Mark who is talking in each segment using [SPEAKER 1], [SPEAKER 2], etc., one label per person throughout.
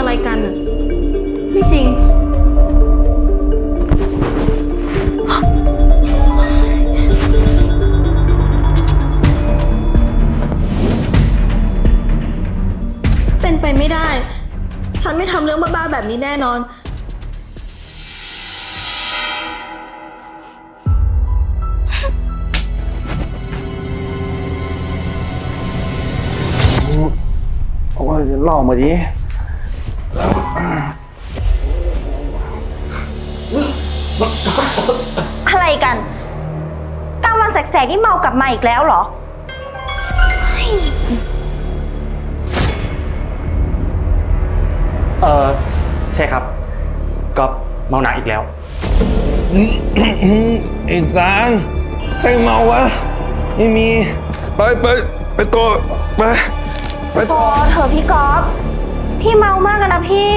[SPEAKER 1] อะไรกันอะไม่จริงเป็นไปไม่ได้ฉันไม่ทำเรื่องบ้าๆแบบนี้แน่นอน
[SPEAKER 2] โอ้ยเล่ามาดิ
[SPEAKER 3] อะไรกันกลางวันแสกๆนี่เมากลับมาอีกแล้วเหรอ
[SPEAKER 4] ใช่ครับก็เมาหนักอีกแล้ว
[SPEAKER 2] ไอ้จางใครเมาวะไม่มีไปตัวไป
[SPEAKER 3] พอเถอะพี่ก๊อฟพี่เมามากกันนะพี่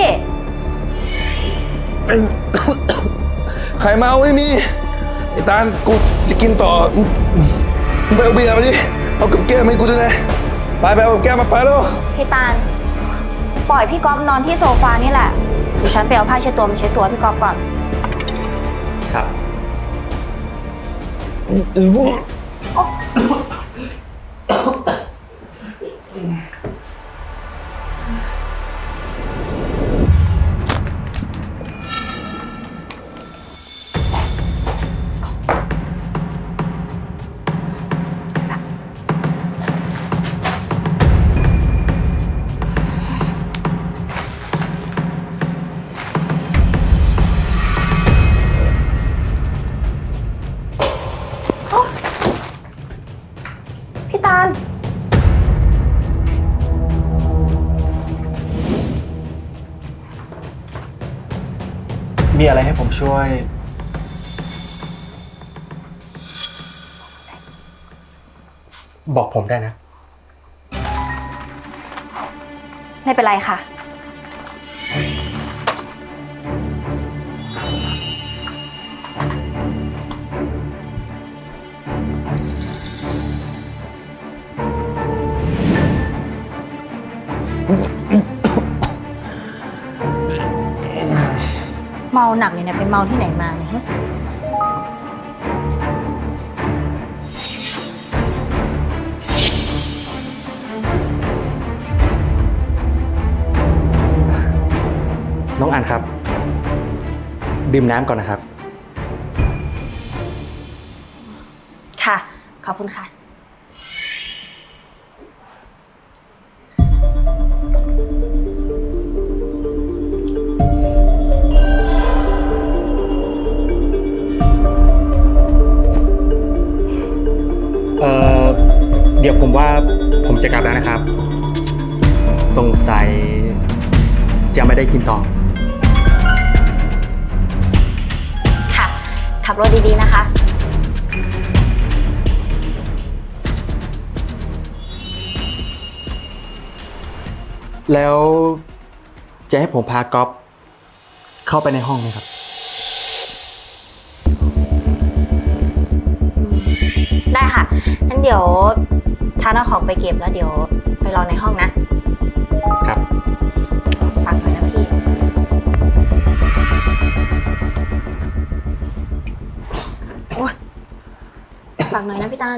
[SPEAKER 2] ใครเมาไม่มีไอ้ตาลกูจะกินต่อไปเอาเบียร์มาดิเอากับแก้มให้กูด้วยนะไปเอากับแก้มมาไปแล้ว
[SPEAKER 3] พี่ตาลปล่อยพี่ก๊อฟนอนที่โซฟานี่แหละเดี๋ยวฉันไปเอาผ้าเช็ดตัวมาเช็ดตัวพี่ก๊อฟก่อน
[SPEAKER 4] ครับ
[SPEAKER 3] พี่ตาล
[SPEAKER 4] มีอะไรให้ผมช่วยบอกผมได้นะ
[SPEAKER 3] ไม่เป็นไรค่ะเมาหนักเลยเนี่ยไปเมาที่ไหนมาเนี่ยฮะ
[SPEAKER 4] น้องอันครับดื่มน้ำก่อนนะครับ
[SPEAKER 3] ค่ะขอบคุณค่ะ
[SPEAKER 4] เดี๋ยวผมว่าผมจะกลับแล้วนะครับสงสัยจะไม่ได้กินต่อ
[SPEAKER 3] ค่ะขับรถดีๆนะคะ
[SPEAKER 4] แล้วจะให้ผมพาก๊อฟเข้าไปในห้องไหมครับ
[SPEAKER 3] ได้ค่ะงั้นเดี๋ยวฉันเอาของไปเก็บแล้วเดี๋ยวไปรอในห้องนะครับฝากหน่อยนะพี่โอ๊ยฝากหน่อยนะพี่ตาล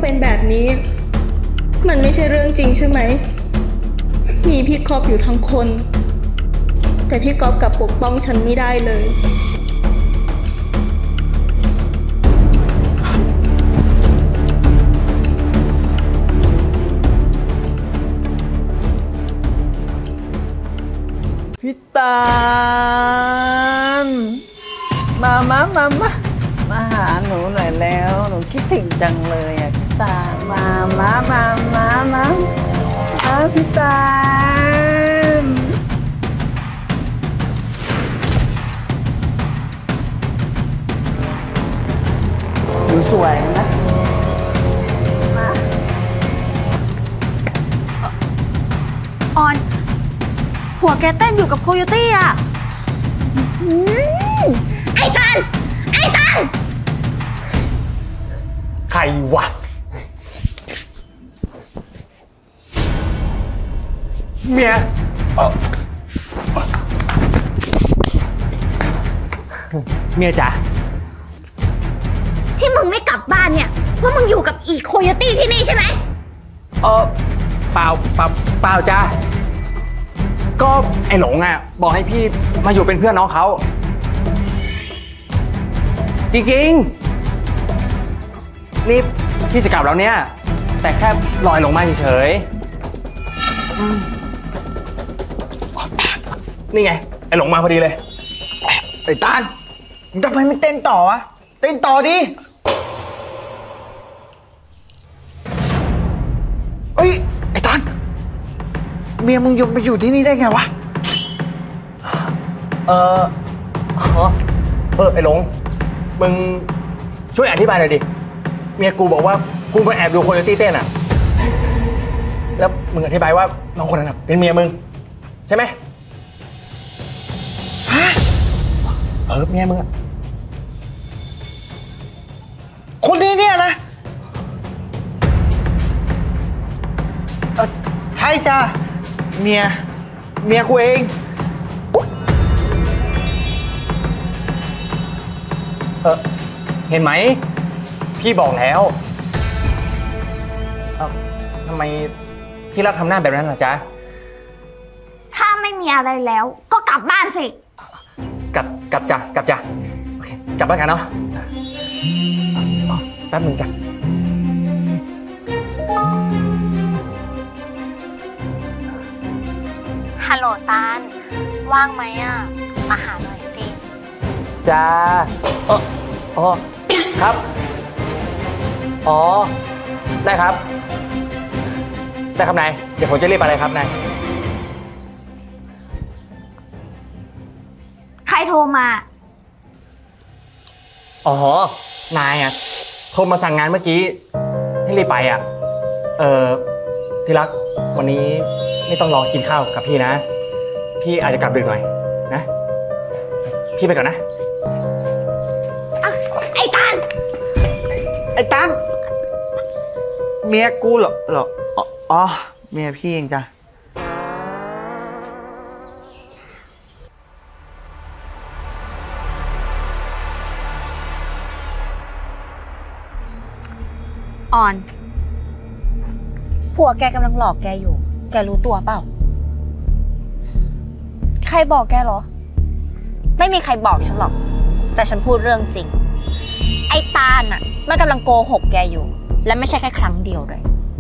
[SPEAKER 1] เป็นแบบนี้ มันไม่ใช่เรื่องจริงใช่ไหม มีพี่ก๊อฟอยู่ทั้งคน แต่พี่ก๊อฟกลับปกป้องฉันไม่ได้เลย
[SPEAKER 5] พี่ตาลมาหาหนูหน่อยแล้ว หนูคิดถึงจังเลยอ่ะพี่ตาลมาพี่ตาลหนูสวยนะมา
[SPEAKER 3] ออน หัวแกเต้นอยู่กับโคโยตี้อ่ะ
[SPEAKER 6] ไอ้ตัน
[SPEAKER 4] ใครวะ เมียเมียจ๋า
[SPEAKER 6] ที่มึงไม่กลับบ้านเนี่ยเพราะมึงอยู่กับอีโคโยตี้ที่นี่ใช่ไหม
[SPEAKER 4] เปล่าจ้าก็ไอ้หลงอ่ะบอกให้พี่มาอยู่เป็นเพื่อนน้องเขาจริงๆนี่พี่จะกลับแล้วเนี่ยแต่แค่ลอยลงมาเฉยๆนี่ไงไอ้หลงมาพอดีเลย
[SPEAKER 5] ไอ้ตาลมึงทำไมไม่เต้นต่อวะเต้นต่อดิเอ้ยไอ้ตาลเมียมึงยกไปอยู่ที่นี่ได้ไงวะ
[SPEAKER 4] ไอ้หลงมึงช่วยอธิบายหน่อยดิเมียกูบอกว่ากูมาแอบดูโคโยตี้เต้นอ่ะแล้วมึงอธิบายว่าน้องคนนั้นเป็นเมียมึงใช่ไหมฮะเมียมึงอ่ะ
[SPEAKER 5] คนนี้เนี่ยนะใช่จ้าเมียกูเอง
[SPEAKER 4] เห็นไหมพี่บอกแล้วทำไมพี่รักทำหน้าแบบนั้นล่ะจ๊ะ
[SPEAKER 6] ถ้าไม่มีอะไรแล้วก็กลับบ้านสิ
[SPEAKER 4] กลับจ้ะโอเคกลับบ้านกันเนาะแป๊บนึงจ้ะ
[SPEAKER 6] ฮัลโหลตาล ว่างไหมอ่ะ มาหาหน่อยสิ
[SPEAKER 4] จ้าครับได้ครับนายเดี๋ยวผมจะรีบไปเลยครับนาย
[SPEAKER 6] ใครโทรมา
[SPEAKER 4] นายอ่ะโทรมาสั่งงานเมื่อกี้ให้รีบไปอ่ะที่รักวันนี้ไม่ต้องรอกินข้าวกับพี่นะพี่อาจจะกลับดึกหน่อยนะพี่ไปก่อนนะ
[SPEAKER 6] ไอ้ตาล
[SPEAKER 5] เมียกูเหรออ๋อเมียพี่เองจ้ะ
[SPEAKER 3] ออน ผัวแกกำลังหลอกแกอยู่ แกรู้ตัวเปล่า
[SPEAKER 6] ใครบอกแกเหรอ
[SPEAKER 3] ไม่มีใครบอกฉันหรอก แต่ฉันพูดเรื่องจริง ไอ้ตาลน่ะมันกำลังโกหกแกอยู่ และไม่ใช่แค่ครั้งเดียวเลย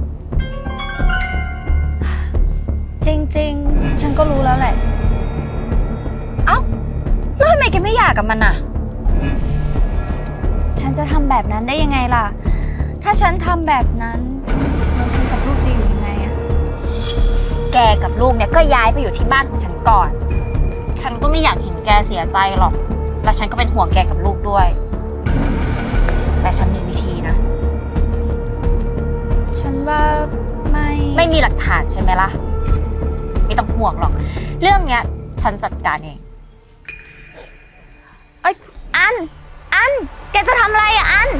[SPEAKER 6] จริงๆ ฉันก็รู้แล้วแหละ
[SPEAKER 3] เอ้า แล้วทำไมแกไม่หย่ากับมันน่ะ
[SPEAKER 6] ฉันจะทำแบบนั้นได้ยังไงล่ะ ถ้าฉันทำแบบนั้นแล้วฉันกับลูกจะอยู่ยังไงอะ
[SPEAKER 3] แกกับลูกเนี่ยก็ย้ายไปอยู่ที่บ้านของฉันก่อน ฉันก็ไม่อยากเห็นแกเสียใจหรอก และฉันก็เป็นห่วงแกกับลูกด้วย แต่ฉันมีวิธีนะ
[SPEAKER 6] ฉันว่า
[SPEAKER 3] ไม่มีหลักฐานใช่ไหมล่ะ ไม่ต้องห่วงหรอก เรื่องเนี้ยฉันจัดการเอง
[SPEAKER 6] เอ้ยอัน แกจะทำอะไรอะอัน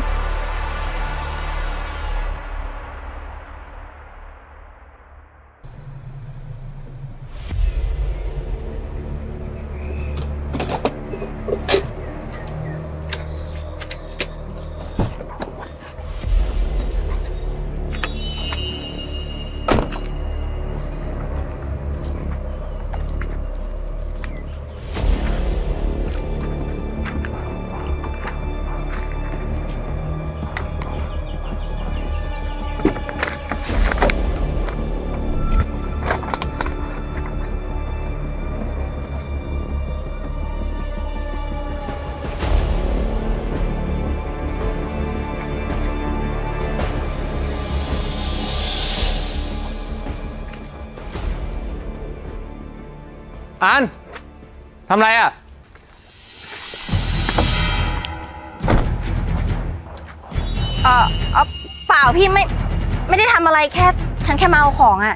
[SPEAKER 4] อันทำไรอ่ะ
[SPEAKER 3] เปล่าพี่ไม่ได้ทำอะไรฉันแค่มาเอาของอ่ะ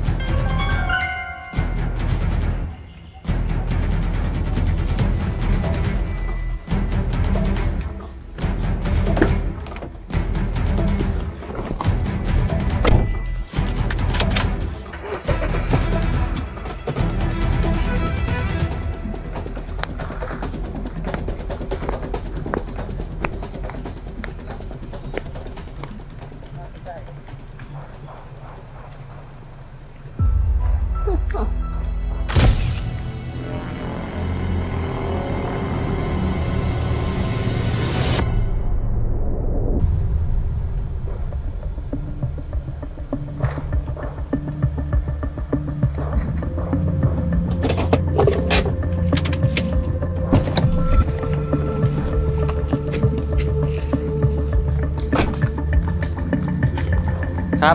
[SPEAKER 4] ครับ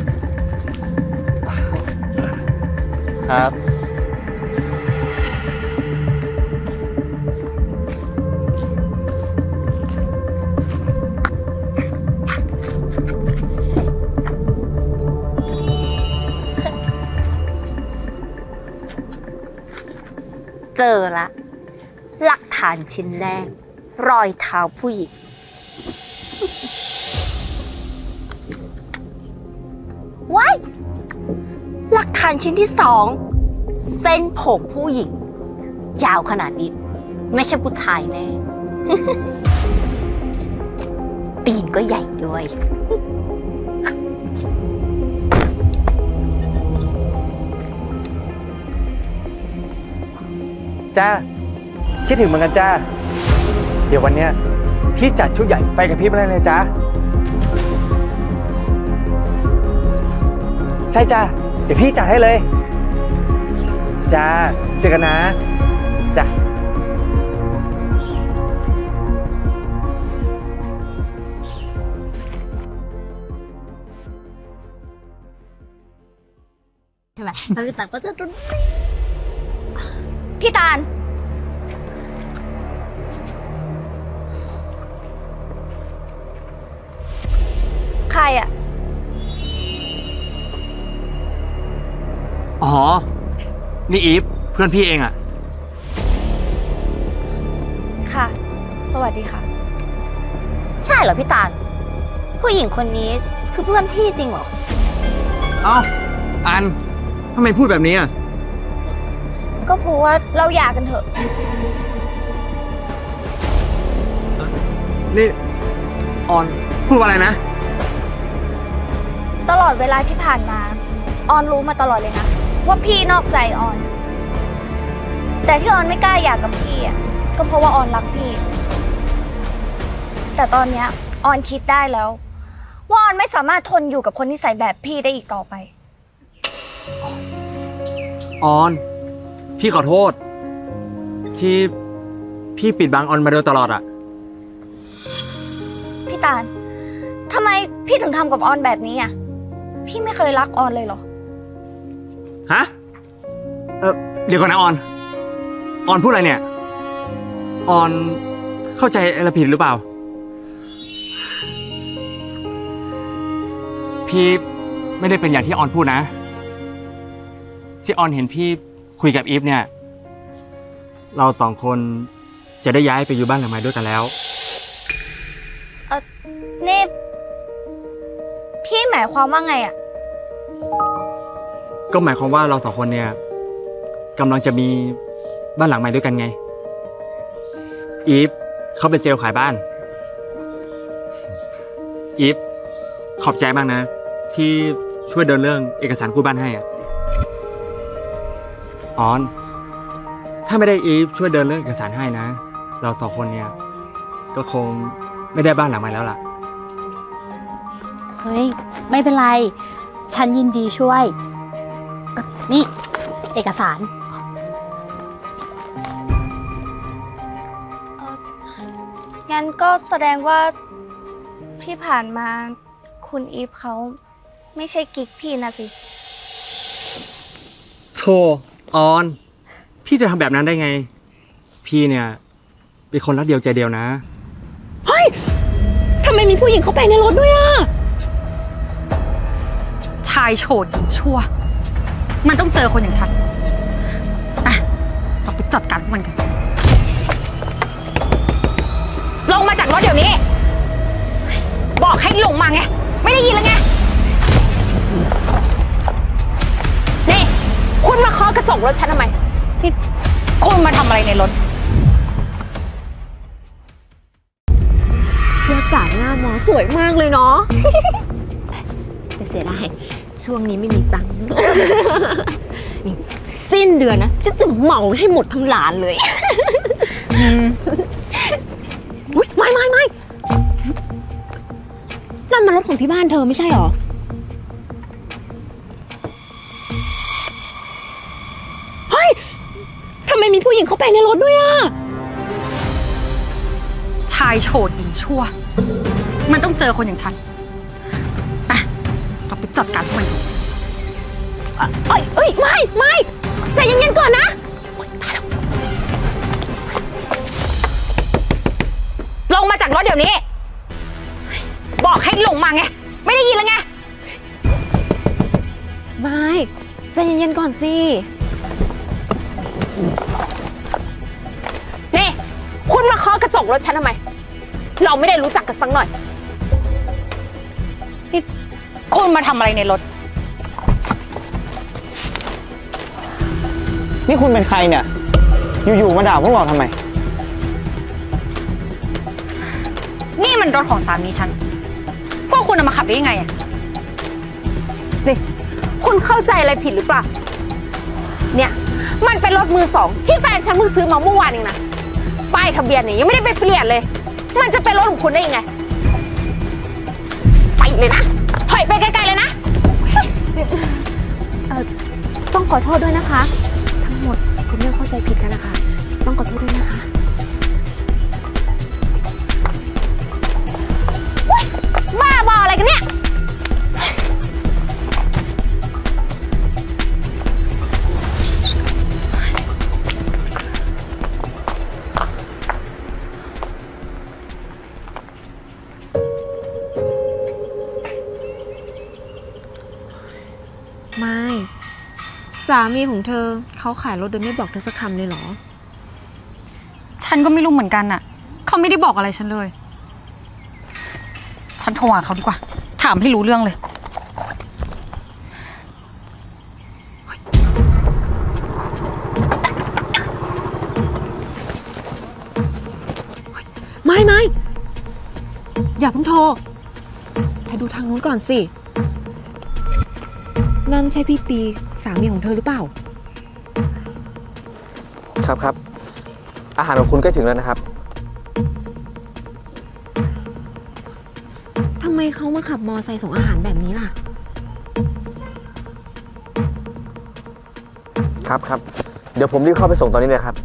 [SPEAKER 4] ครับ
[SPEAKER 3] เจอละหลักฐานชิ้นแรกรอยเท้าผู้หญิงว้ายหลักฐานชิ้นที่2เส้นผมผู้หญิงยาวขนาดนี้ไม่ใช่ผู้ชายแน่ ตีนก็ใหญ่ด้วย
[SPEAKER 4] จ้าคิดถึงเหมือนกันจ้าเดี๋ยววันเนี้ยพี่จัดชุดใหญ่ไปกับพี่มาเลยจ้าใช่จ้าเดี๋ยวพี่จัดให้เลยจ้าเจอกันนะจ้า
[SPEAKER 3] ใช่ไหมแล้วพี่ตาลก็จะรุน
[SPEAKER 6] พี่ตาลใครอ่ะ
[SPEAKER 4] อ๋อนี่อีฟเพื่อนพี่เองอ่ะ
[SPEAKER 6] ค่ะ สวัสดีค่ะ
[SPEAKER 3] ใช่เหรอพี่ตาลผู้หญิงคนนี้คือเพื่อนพี่จริงเหรอ
[SPEAKER 4] เอ้าอันทำไมพูดแบบนี้อ่ะ
[SPEAKER 3] ก็เพราะว่า
[SPEAKER 6] เราหย่ากันเถอะ
[SPEAKER 4] นี่ออนพูดว่าอะไรนะ
[SPEAKER 6] ตลอดเวลาที่ผ่านมา ออนรู้มาตลอดเลยนะ ว่าพี่นอกใจออน แต่ที่ออนไม่กล้าหย่ากับพี่อ่ะก็เพราะว่าออนรักพี่ แต่ตอนเนี้ยออนคิดได้แล้ว ว่าออนไม่สามารถทนอยู่กับคนนิสัยแบบพี่ได้อีกต่อไป
[SPEAKER 4] ออนพี่ขอโทษที่พี่ปิดบังออนมาโดยตลอดอ่ะ
[SPEAKER 6] พี่ตาลทำไมพี่ถึงทำกับออนแบบนี้อ่ะพี่ไม่เคยรักออนเลยเหรอ
[SPEAKER 4] ฮะเดี๋ยวก่อนนะออนพูดอะไรเนี่ยออนเข้าใจอะไรผิดหรือเปล่าพี่ไม่ได้เป็นอย่างที่ออนพูดนะที่ออนเห็นพี่คุยกับอีฟเนี่ยเราสองคนจะได้ย้ายไปอยู่บ้านหลังใหม่ด้วยกันแล้ว
[SPEAKER 6] นี่พี่หมายความว่าไงอ่ะ
[SPEAKER 4] ก็หมายความว่าเราสองคนเนี่ยกำลังจะมีบ้านหลังใหม่ด้วยกันไงอีฟเขาเป็นเซลล์ขายบ้านอีฟขอบใจมากนะที่ช่วยเดินเรื่องเอกสารกู้บ้านให้อะออนถ้าไม่ได้อีฟช่วยเดินเรื่องเอกสารให้นะเราสองคนเนี่ยก็คงไม่ได้บ้านหลังใหม่แล้วล่ะ
[SPEAKER 7] เฮ้ยไม่เป็นไรฉันยินดีช่วยนี่เอกสาร
[SPEAKER 6] งั้นก็แสดงว่าที่ผ่านมาคุณอีฟเขาไม่ใช่กิ๊กพี่นะสิ
[SPEAKER 4] โธ่ออนพี่จะทำแบบนั้นได้ไง พี่เนี่ยเป็นคนรักเดียวใจเดียวนะ
[SPEAKER 7] เฮ้ย ทำไมมีผู้หญิงเข้าไปในรถด้วยอ่ะ
[SPEAKER 3] ชายโฉดหญิงชั่ว มันต้องเจอคนอย่างฉันอ่ะเราไปจัดการพวกมันกัน ลงมาจากรถเดี๋ยวนี้ บอกให้ลงมาไง ไม่ได้ยินเลยไง นี่ คุณมาเคาะกระจกรถฉันทำไมนี่คุณมาทำอะไรในรถ
[SPEAKER 7] เสื้อกาดหน้าหมอสวยมากเลยเนาะ แต่เสียดายช่วงนี้ไม่มีตังค์ นี่สิ้นเดือนนะฉันจะเหมาให้หมดทั้งร้านเลยอุ๊ยไม่นั่นมันรถของที่บ้านเธอไม่ใช่หรอ เฮ้ย ทำไมมีผู้หญิงเข้าไปในรถด้วยอ่ะ
[SPEAKER 3] ชายโฉดหญิงชั่ว มันต้องเจอคนอย่างฉันอ่ะเราไปจัดการพวกมันกัน
[SPEAKER 7] เอ้ยไม่ใจเย็นๆก่อนนะตายแล้ว
[SPEAKER 3] ลงมาจากรถเดี๋ยวนี้ บอกให้ลงมาไง ไม่ได้ยินเลยไง
[SPEAKER 7] ไม่ใจเย็นๆก่อนสิ
[SPEAKER 3] นี่ คุณมาเคาะกระจกรถฉันทำไม เราไม่ได้รู้จักกันสักหน่อย นี่คุณมาทำอะไรในรถ
[SPEAKER 5] นี่คุณเป็นใครเนี่ย อยู่ๆมาด่าพวกเราทำไม
[SPEAKER 3] นี่มันรถของสามีฉัน พวกคุณเอามาขับได้ยังไงอะนี่คุณเข้าใจอะไรผิดหรือเปล่า เนี่ย มันเป็นรถมือสองที่แฟนฉันเพิ่งซื้อมาเมื่อวานเองนะ ป้ายทะเบียนเนี่ยยังไม่ได้ไปเปลี่ยนเลย มันจะเป็นรถของคุณได้ยังไง ไปเลยนะ ถอยไปไกลๆเลยนะ
[SPEAKER 7] ต้องขอโทษด้วยนะคะ ทั้งหมดเป็นเรื่องเข้าใจผิดกันนะคะ ต้องขอโทษด้วยนะคะ
[SPEAKER 3] บ้าบออะไรกันเนี่ย
[SPEAKER 7] ไม่สามีของเธอเขาขายรถโดยไม่บอกเธอสักคำเลยเหรอ
[SPEAKER 3] ฉันก็ไม่รู้เหมือนกันน่ะ เขาไม่ได้บอกอะไรฉันเลย ฉันโทรหาเขาดีกว่า ถามให้รู้เรื่องเลย
[SPEAKER 7] ไม่อย่าเพิ่งโทรเธอดูทางนู้นก่อนสิ นั่นใช่พี่ปีสามีของเธอหรือเปล่า
[SPEAKER 4] ครับอาหารของคุณใกล้ถึงแล้วนะครับ
[SPEAKER 7] ทำไมเขามาขับมอไซค์ส่งอาหารแบบนี้ล่ะ
[SPEAKER 4] ครับ เดี๋ยวผมรีบเข้าไปส่งตอนนี้เลยครับ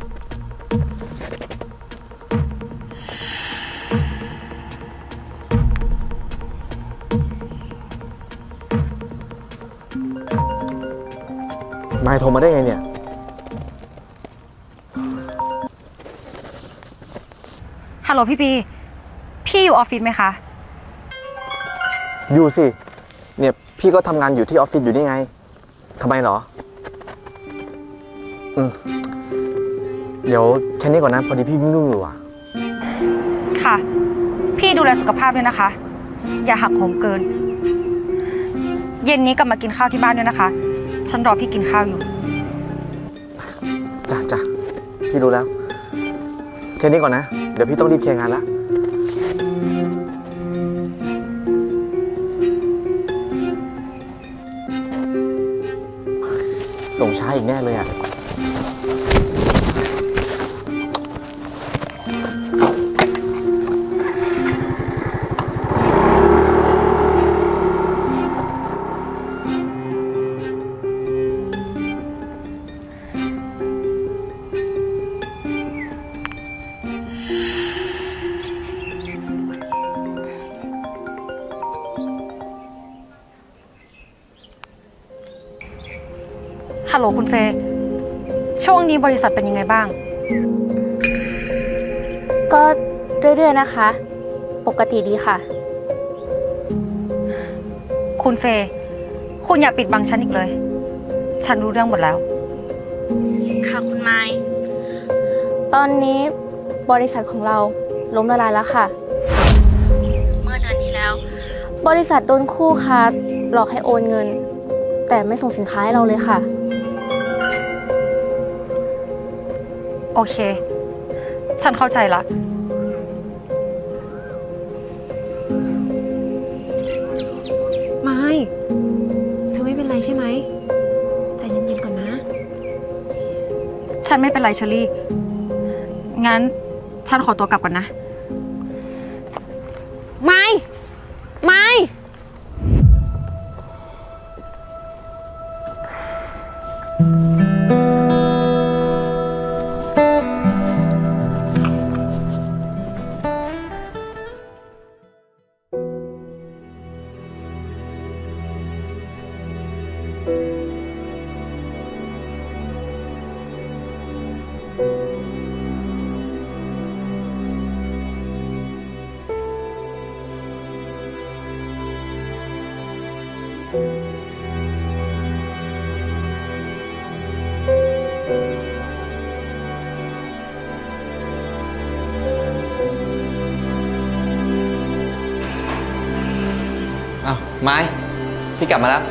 [SPEAKER 4] นายโทรมาได้ไงเนี่ย
[SPEAKER 3] ฮัลโหลพี่ปี พี่อยู่ออฟฟิศไหมคะ
[SPEAKER 4] อยู่สิ เนี่ยพี่ก็ทำงานอยู่ที่ออฟฟิศอยู่นี่ไง ทำไมเหรอ เดี๋ยวแค่นี้ก่อนนะ พอดีพี่ยุ่งอยู่อ่ะ
[SPEAKER 3] ค่ะ พี่ดูแลสุขภาพด้วยนะคะ อย่าหักโหมเกิน เย็นนี้กลับมากินข้าวที่บ้านด้วยนะคะ ฉันรอพี่กินข้าวอยู่
[SPEAKER 4] จ้ะพี่รู้แล้ว แค่นี้ก่อนนะ เดี๋ยวพี่ต้องรีบเคลียร์งานละส่งช้าอีกแน่เลยอ่ะ
[SPEAKER 3] ฮัลโหลคุณเฟย์ช่วงนี้บริษัทเป็นยังไงบ้าง
[SPEAKER 6] ก็เรื่อยๆนะคะ ปกติดีค่ะ
[SPEAKER 3] คุณเฟย์คุณอย่าปิดบังฉันอีกเลย ฉันรู้เรื่องหมดแล้ว
[SPEAKER 6] ค่ะคุณไม้ตอนนี้บริษัทของเราล้มละลายแล้วค่ะ เมื่อเดือนที่แล้ว บริษัทโดนคู่ค้าหลอกให้โอนเงิน แต่ไม่ส่งสินค้าให้เราเลยค่ะ
[SPEAKER 3] โอเค ฉันเข้าใจละ
[SPEAKER 7] ไม่เธอไม่เป็นไรใช่ไหมใจเย็นๆก่อนนะ
[SPEAKER 3] ฉันไม่เป็นไรเชอรี่ งั้นฉันขอตัวกลับก่อนนะ
[SPEAKER 7] ไม่
[SPEAKER 5] อ้าวไม้พี่กลับมาแล้ว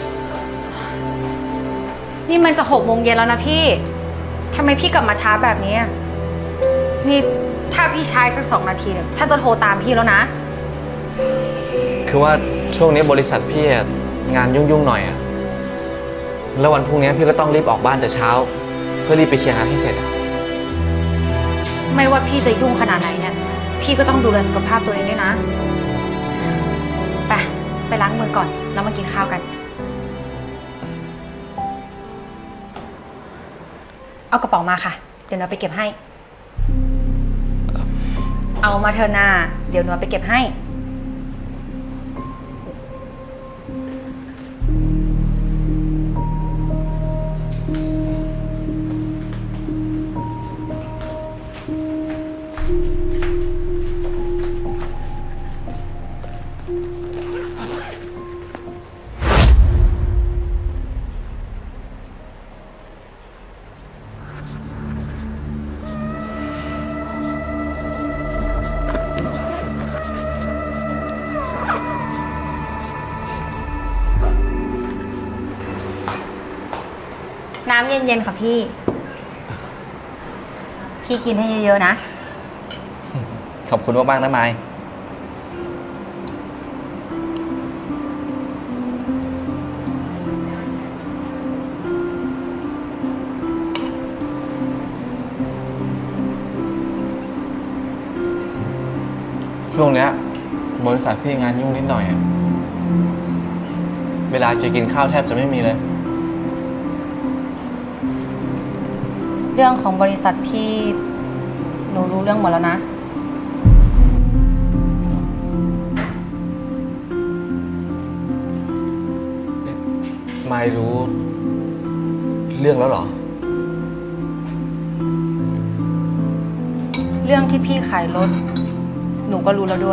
[SPEAKER 3] นี่มันจะ6 โมงเย็นแล้วนะพี่ ทำไมพี่กลับมาช้าแบบนี้ นี่ถ้าพี่ช้าอีกสัก2 นาทีเนี่ย ฉันจะโทรตามพี่แล้วนะ
[SPEAKER 5] คือว่าช่วงนี้บริษัทพี่งานยุ่งๆหน่อยอะแล้ววันพรุ่งนี้พี่ก็ต้องรีบออกบ้านแต่เช้า เพื่อรีบไปเคลียร์งานให้เสร็จอะ
[SPEAKER 3] ไม่ว่าพี่จะยุ่งขนาดไหนเนี่ย พี่ก็ต้องดูแลสุขภาพตัวเองด้วยนะ ไปล้างมือก่อนแล้วมากินข้าวกัน เอากระเป๋ามาค่ะ เดี๋ยวหนูไปเก็บให้ เอามาเถอะนาเดี๋ยวหนูไปเก็บให้ น้ำเย็นๆค่ะพี่ พี่กินให้เยอะๆนะ
[SPEAKER 5] ขอบคุณมากๆนะไม้ช่วงเนี้ยบริษัทพี่งานยุ่งนิดหน่อยอะเวลาจะกินข้าวแทบจะไม่มีเลย
[SPEAKER 3] เรื่องของบริษัทพี่หนูรู้เรื่องหมดแล้วนะ
[SPEAKER 5] ไม่รู้เรื่องแล้วเหรอ
[SPEAKER 3] เรื่องที่พี่ขายรถหนูก็รู้แล้วด้วย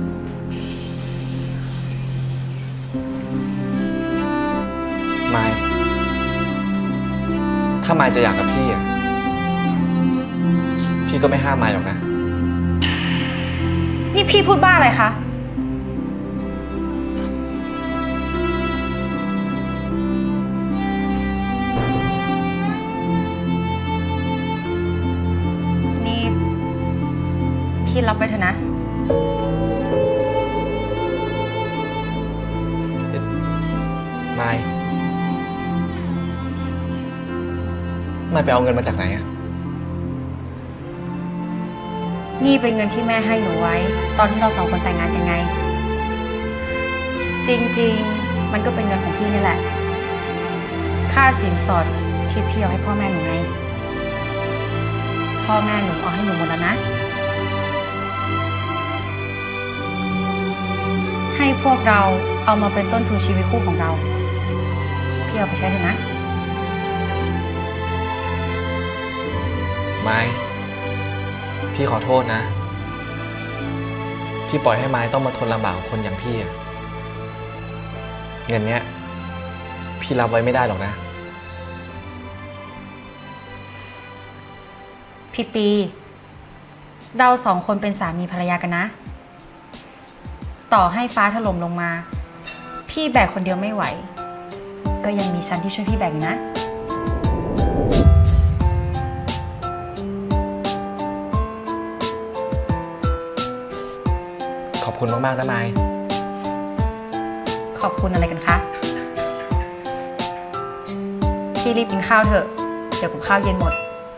[SPEAKER 5] ไม่ถ้าไม่จะอยากกับพี่อ่ะพี่ก็ไม่ห้ามไม่หรอกนะ
[SPEAKER 3] นี่พี่พูดบ้าอะไรคะ นี่พี่รับไปเถอะนะ
[SPEAKER 5] ไม่ไปเอาเงินมาจากไหนอ่ะ
[SPEAKER 3] นี่เป็นเงินที่แม่ให้หนูไว้ ตอนที่เรา2 คนแต่งงานกันไง จริงๆมันก็เป็นเงินของพี่นี่แหละ ค่าสินสอดที่พี่เอาให้พ่อแม่หนูไง พ่อแม่หนูเอาให้หนูหมดแล้วนะ ให้พวกเราเอามาเป็นต้นทุนชีวิตคู่ของเรา พี่เอาไปใช้เถอะนะ
[SPEAKER 5] ไม้พี่ขอโทษนะที่ปล่อยให้ไม้ต้องมาทนลำบากของคนอย่างพี่เงินเนี้ยพี่รับไว้ไม่ได้หรอกนะ
[SPEAKER 3] พี่ปีเราสองคนเป็นสามีภรรยากันนะต่อให้ฟ้าถล่มลงมาพี่แบกคนเดียวไม่ไหวก็ยังมีฉันที่ช่วยพี่แบกอยู่นะ
[SPEAKER 5] ขอบคุณมากๆนะไม้
[SPEAKER 3] ขอบคุณอะไรกันคะพี่รีบกินข้าวเถอะเดี๋ยวกับข้าวเย็นหมด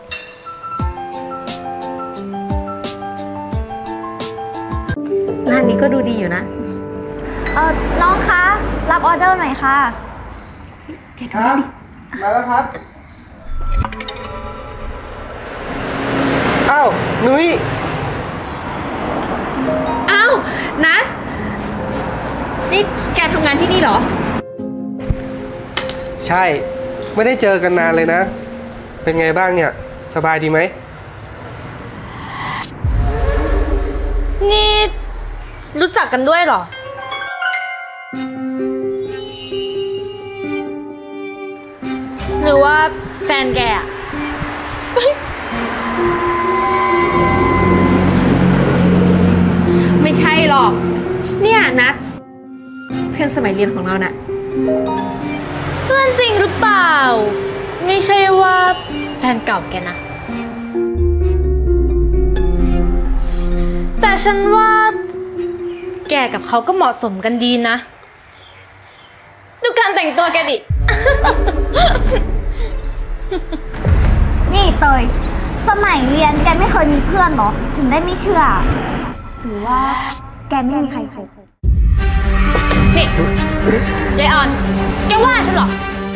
[SPEAKER 7] ร้านนี้ก็ดูดีอยู่นะ
[SPEAKER 6] น้องคะ รับออเดอร์หน่อยค่ะ
[SPEAKER 2] ครับมาแล้วครับ อ้าว นุ้ย
[SPEAKER 7] อ้าวนัทนี่แกทำงานที่นี่เหรอ
[SPEAKER 8] ใช่ ไม่ได้เจอกันนานเลยนะ เป็นไงบ้างเนี่ย สบายดีไหม
[SPEAKER 6] นี่รู้จักกันด้วยเหรอ หรือว่าแฟนแกอะ
[SPEAKER 7] ไม่ใช่หรอกเนี่ยนัทเพื่อนสมัยเรียนของเราน่ะ
[SPEAKER 6] เพื่อนจริงหรือเปล่า ไม่ใช่ว่าแฟนเก่าแกนะ แต่ฉันว่าแกกับเขาก็เหมาะสมกันดีนะ ดูการแต่งตัวแกดิ
[SPEAKER 9] นี่เตย สมัยเรียนแกไม่เคยมีเพื่อนเหรอ ถึงได้ไม่เชื่อ หรือว่าแกไม่มีใครเคย
[SPEAKER 6] นี่ยายออนแกว่าฉันเหรอ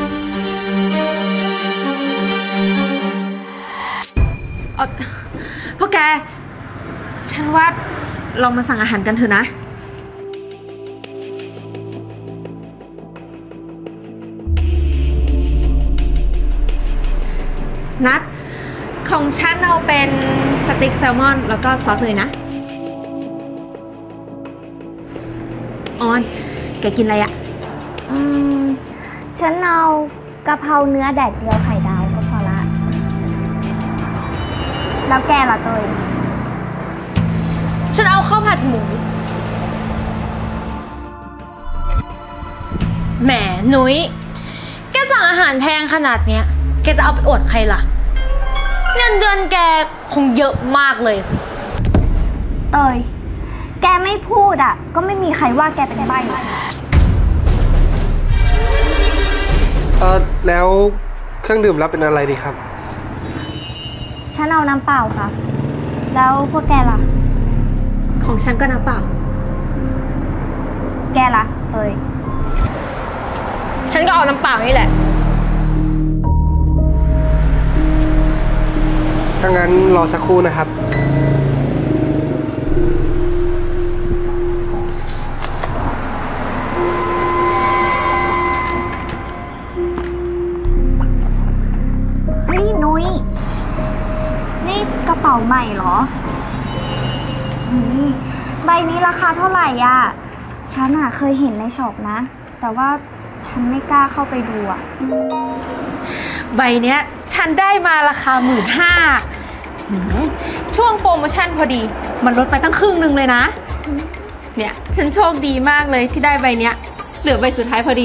[SPEAKER 7] พวกแก ฉันว่าเรามาสั่งอาหารกันเถอะนะ นัดของฉันเอาเป็นสเต็กแซลมอนแล้วก็ซอสเลยนะ ออน แกกินอะไรอะ
[SPEAKER 9] ฉันเอากะเพราเนื้อแดดเดียวไข่ดาวก็พอละ แล้วแกล่ะเตย
[SPEAKER 6] ฉันเอาข้าวผัดหมู แหมนุ้ยแกสั่งอาหารแพงขนาดเนี้ยแกจะเอาไปอวดใครล่ะ เงินเดือนแกคงเยอะมากเลยสิ
[SPEAKER 9] เตย แกไม่พูดอ่ะ ก็ไม่มีใครว่าแกเป็นใบ้
[SPEAKER 8] แล้วเครื่องดื่มรับเป็นอะไรดีครับ
[SPEAKER 9] ฉันเอาน้ำเปล่าค่ะ แล้วพวกแกล่ะ
[SPEAKER 7] ของฉันก็น้ำเปล่า
[SPEAKER 9] แกล่ะเตย
[SPEAKER 6] ฉันก็เอาน้ำเปล่านี่แหละ
[SPEAKER 8] ถ้างั้นรอสักครู่นะครับ
[SPEAKER 9] นี่นุ้ย นี่กระเป๋าใหม่เหรอใบนี้ราคาเท่าไหร่อ่ะ ฉันอ่ะเคยเห็นในช็อปนะ แต่ว่าฉันไม่กล้าเข้าไปดูอ่ะ
[SPEAKER 7] ใบเนี้ยฉันได้มาราคา15,000ช่วงโปรโมชั่นพอดี มันลดไปตั้งครึ่งนึงเลยนะ เนี่ยฉันโชคดีมากเลยที่ได้ใบเนี้ย เหลือใบสุดท้ายพอดี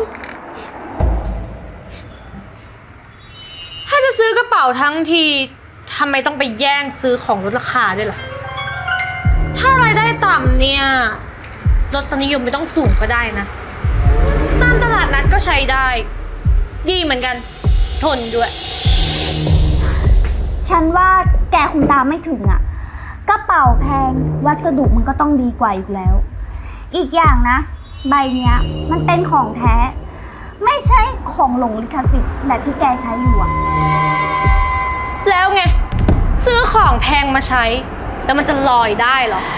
[SPEAKER 6] ถ้าจะซื้อกระเป๋าทั้งทีทำไมต้องไปแย่งซื้อของลดราคาด้วยล่ะ ถ้ารายได้ต่ำเนี่ยรสนิยมไม่ต้องสูงก็ได้นะ ตามตลาดนัดก็ใช้ได้ ดีเหมือนกัน ทนด้วย
[SPEAKER 9] ฉันว่าแกคงตามไม่ถึงอ่ะ กระเป๋าแพงวัสดุมันก็ต้องดีกว่าอยู่แล้ว อีกอย่างนะ ใบเนี้ยมันเป็นของแท้ ไม่ใช่ของหลงลิขสิทธิ์แบบที่แกใช้อยู่อ่ะ
[SPEAKER 6] แล้วไง ซื้อของแพงมาใช้ แล้วมันจะลอยได้เหรอ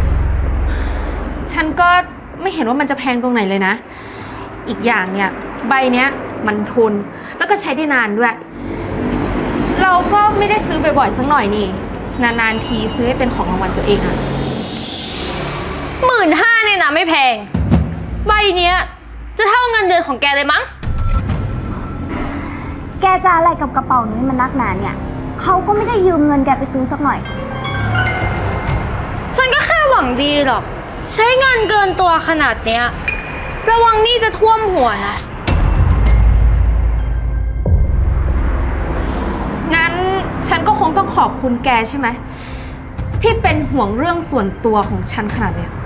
[SPEAKER 7] ฉันก็ไม่เห็นว่ามันจะแพงตรงไหนเลยนะ อีกอย่างเนี่ยใบเนี้ยมันทนแล้วก็ใช้ได้นานด้วย เรา
[SPEAKER 3] เราก็ไม่ได้ซื้อบ่อยๆสักหน่อยนี่นานๆทีซื้อให้เป็นของรางวัลตัวเองอะ15,000เนี่ยนะไม่แพงใบเนี้ยจะเท่าเงินเดือนของแกเลยมั้ง
[SPEAKER 9] แกจะอะไรกับกระเป๋านี้มันนักหนาเนี่ยเขาก็ไม่ได้ยืมเงินแกไปซื้อสักหน่อย
[SPEAKER 3] ฉันก็แค่หวังดีหรอกใช้เงินเกินตัวขนาดเนี้ยระวังหนี้จะท่วมหัวนะงั้นฉันก็คงต้องขอบคุณแกใช่ไหมที่เป็นห่วงเรื่องส่วนตัวของฉันขนาดเนี้ย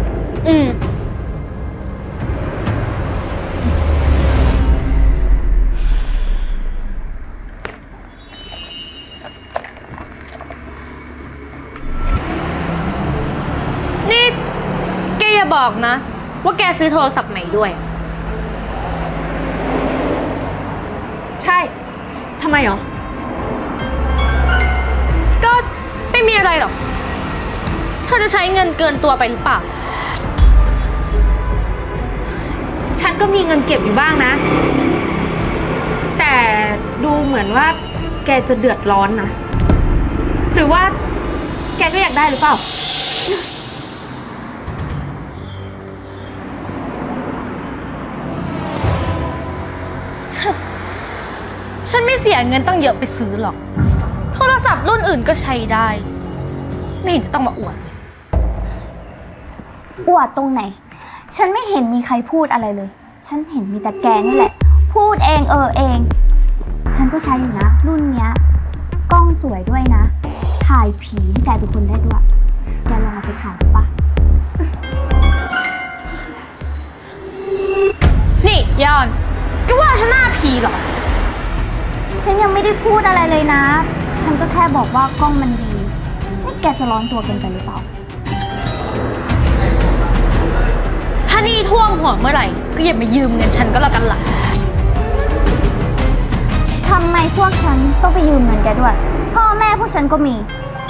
[SPEAKER 3] นี่แกอย่าบอกนะว่าแกซื้อโทรศัพท์ใหม่ด้วยใช่ทำไมหรอก็ไม่มีอะไรหรอกเธอจะใช้เงินเกินตัวไปหรือเปล่าฉันก็มีเงินเก็บอยู่บ้างนะแต่ดูเหมือนว่าแกจะเดือดร้อนนะหรือว่าแกก็อยากได้หรือเปล่าฉันไม่เสียเงินตั้งเยอะไปซื้อหรอกโทรศัพท์รุ่นอื่นก็ใช้ได้ไม่เห็นจะต้องมาอวดเลย
[SPEAKER 9] อวดตรงไหนฉันไม่เห็นมีใครพูดอะไรเลยฉันเห็นมีแต่แกนี่แหละพูดเองเองฉันก็ใช้อยู่นะรุ่นเนี้ยกล้องสวยด้วยนะถ่ายผีแกเป็นคนได้ด้วยแกลองเอาไปถ่ายปะ
[SPEAKER 3] นี่ยอนก็ว่าฉันหน้าผีเหรอ
[SPEAKER 9] ฉันยังไม่ได้พูดอะไรเลยนะฉันก็แค่บอกว่ากล้องมันดีนี่แกจะร้อนตัวเกินไปหรือเปล่า
[SPEAKER 3] ถ้านี่ท่วมหัวเมื่อไหร่ก็อย่ามายืมเงินฉันก็แล้วกันล่ะ
[SPEAKER 9] ทำไมพวกฉันต้องไปยืมเงินแกด้วยพ่อแม่พวกฉันก็มี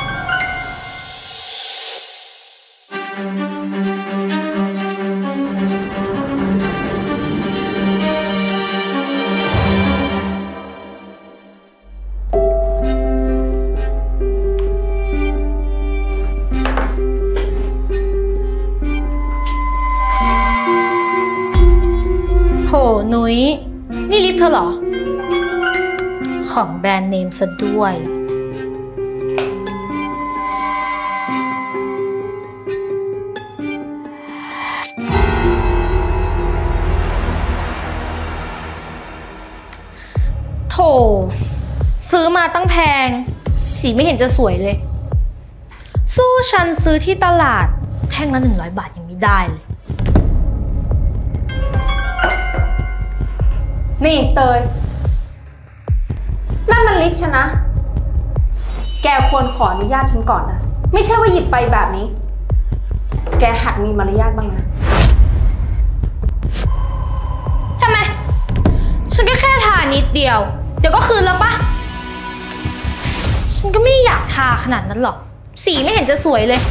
[SPEAKER 3] โหนุ้ยนี่ลิปเธอเหรอของแบรนด์เนมซะด้วยโถซื้อมาตั้งแพงสีไม่เห็นจะสวยเลยสู้ฉันซื้อที่ตลาดแท่งละ100 บาทยังไม่ได้เลยนี่เตยนั่นมันลิปฉันนะแกควรขออนุญาตฉันก่อนนะไม่ใช่ว่าหยิบไปแบบนี้แกหัดมีมารยาทบ้างนะทำไมฉันก็แค่ทานิดเดียวเดี๋ยวก็คืนแล้วปะฉันก็ไม่อยากทาขนาดนั้นหรอกสีไม่เห็นจะสวยเลย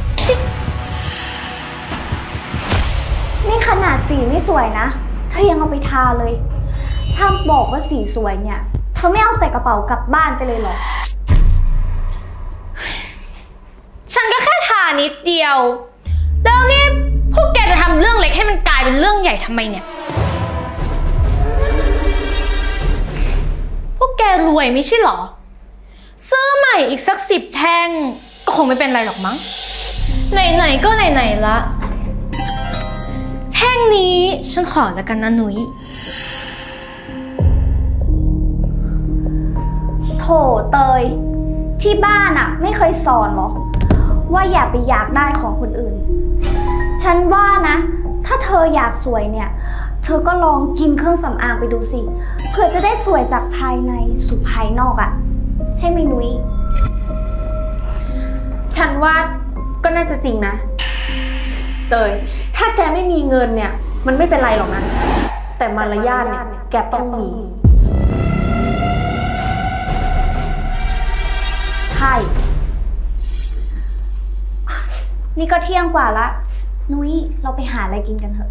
[SPEAKER 9] นี่ขนาดสีไม่สวยนะเธอยังเอาไปทาเลยถ้าบอกว่าสีสวยเนี่ยเธอไม่เอาใส่กระเป๋ากลับบ้านไปเลยเหรอ
[SPEAKER 3] ฉันก็แค่ทานิดเดียวแล้วนี่พวกแกจะทำเรื่องเล็กให้มันกลายเป็นเรื่องใหญ่ทำไมเนี่ยพวกแกรวยไม่ใช่หรอซื้อใหม่อีกสัก10 แท่งก็คงไม่เป็นไรหรอกมั้งไหนๆก็ไหนๆละแท่งนี้ฉันขอแล้วกันนะนุ้ย
[SPEAKER 9] โถเตยที่บ้านอะไม่เคยสอนหรอว่าอย่าไปอยากได้ของคนอื่นฉันว่านะถ้าเธออยากสวยเนี่ยเธอก็ลองกินเครื่องสำอางไปดูสิเพื่อจะได้สวยจากภายในสู่ภายนอกอะใช่ไหมนุ้ย
[SPEAKER 3] ฉันว่าก็น่าจะจริงนะเตยถ้าแกไม่มีเงินเนี่ยมันไม่เป็นไรหรอกนะแต่มารยาทเนี่ยแกต้องมี
[SPEAKER 9] ใช่นี่ก็เที่ยงกว่าละนุ้ยเราไปหาอะไรกินกันเถอะ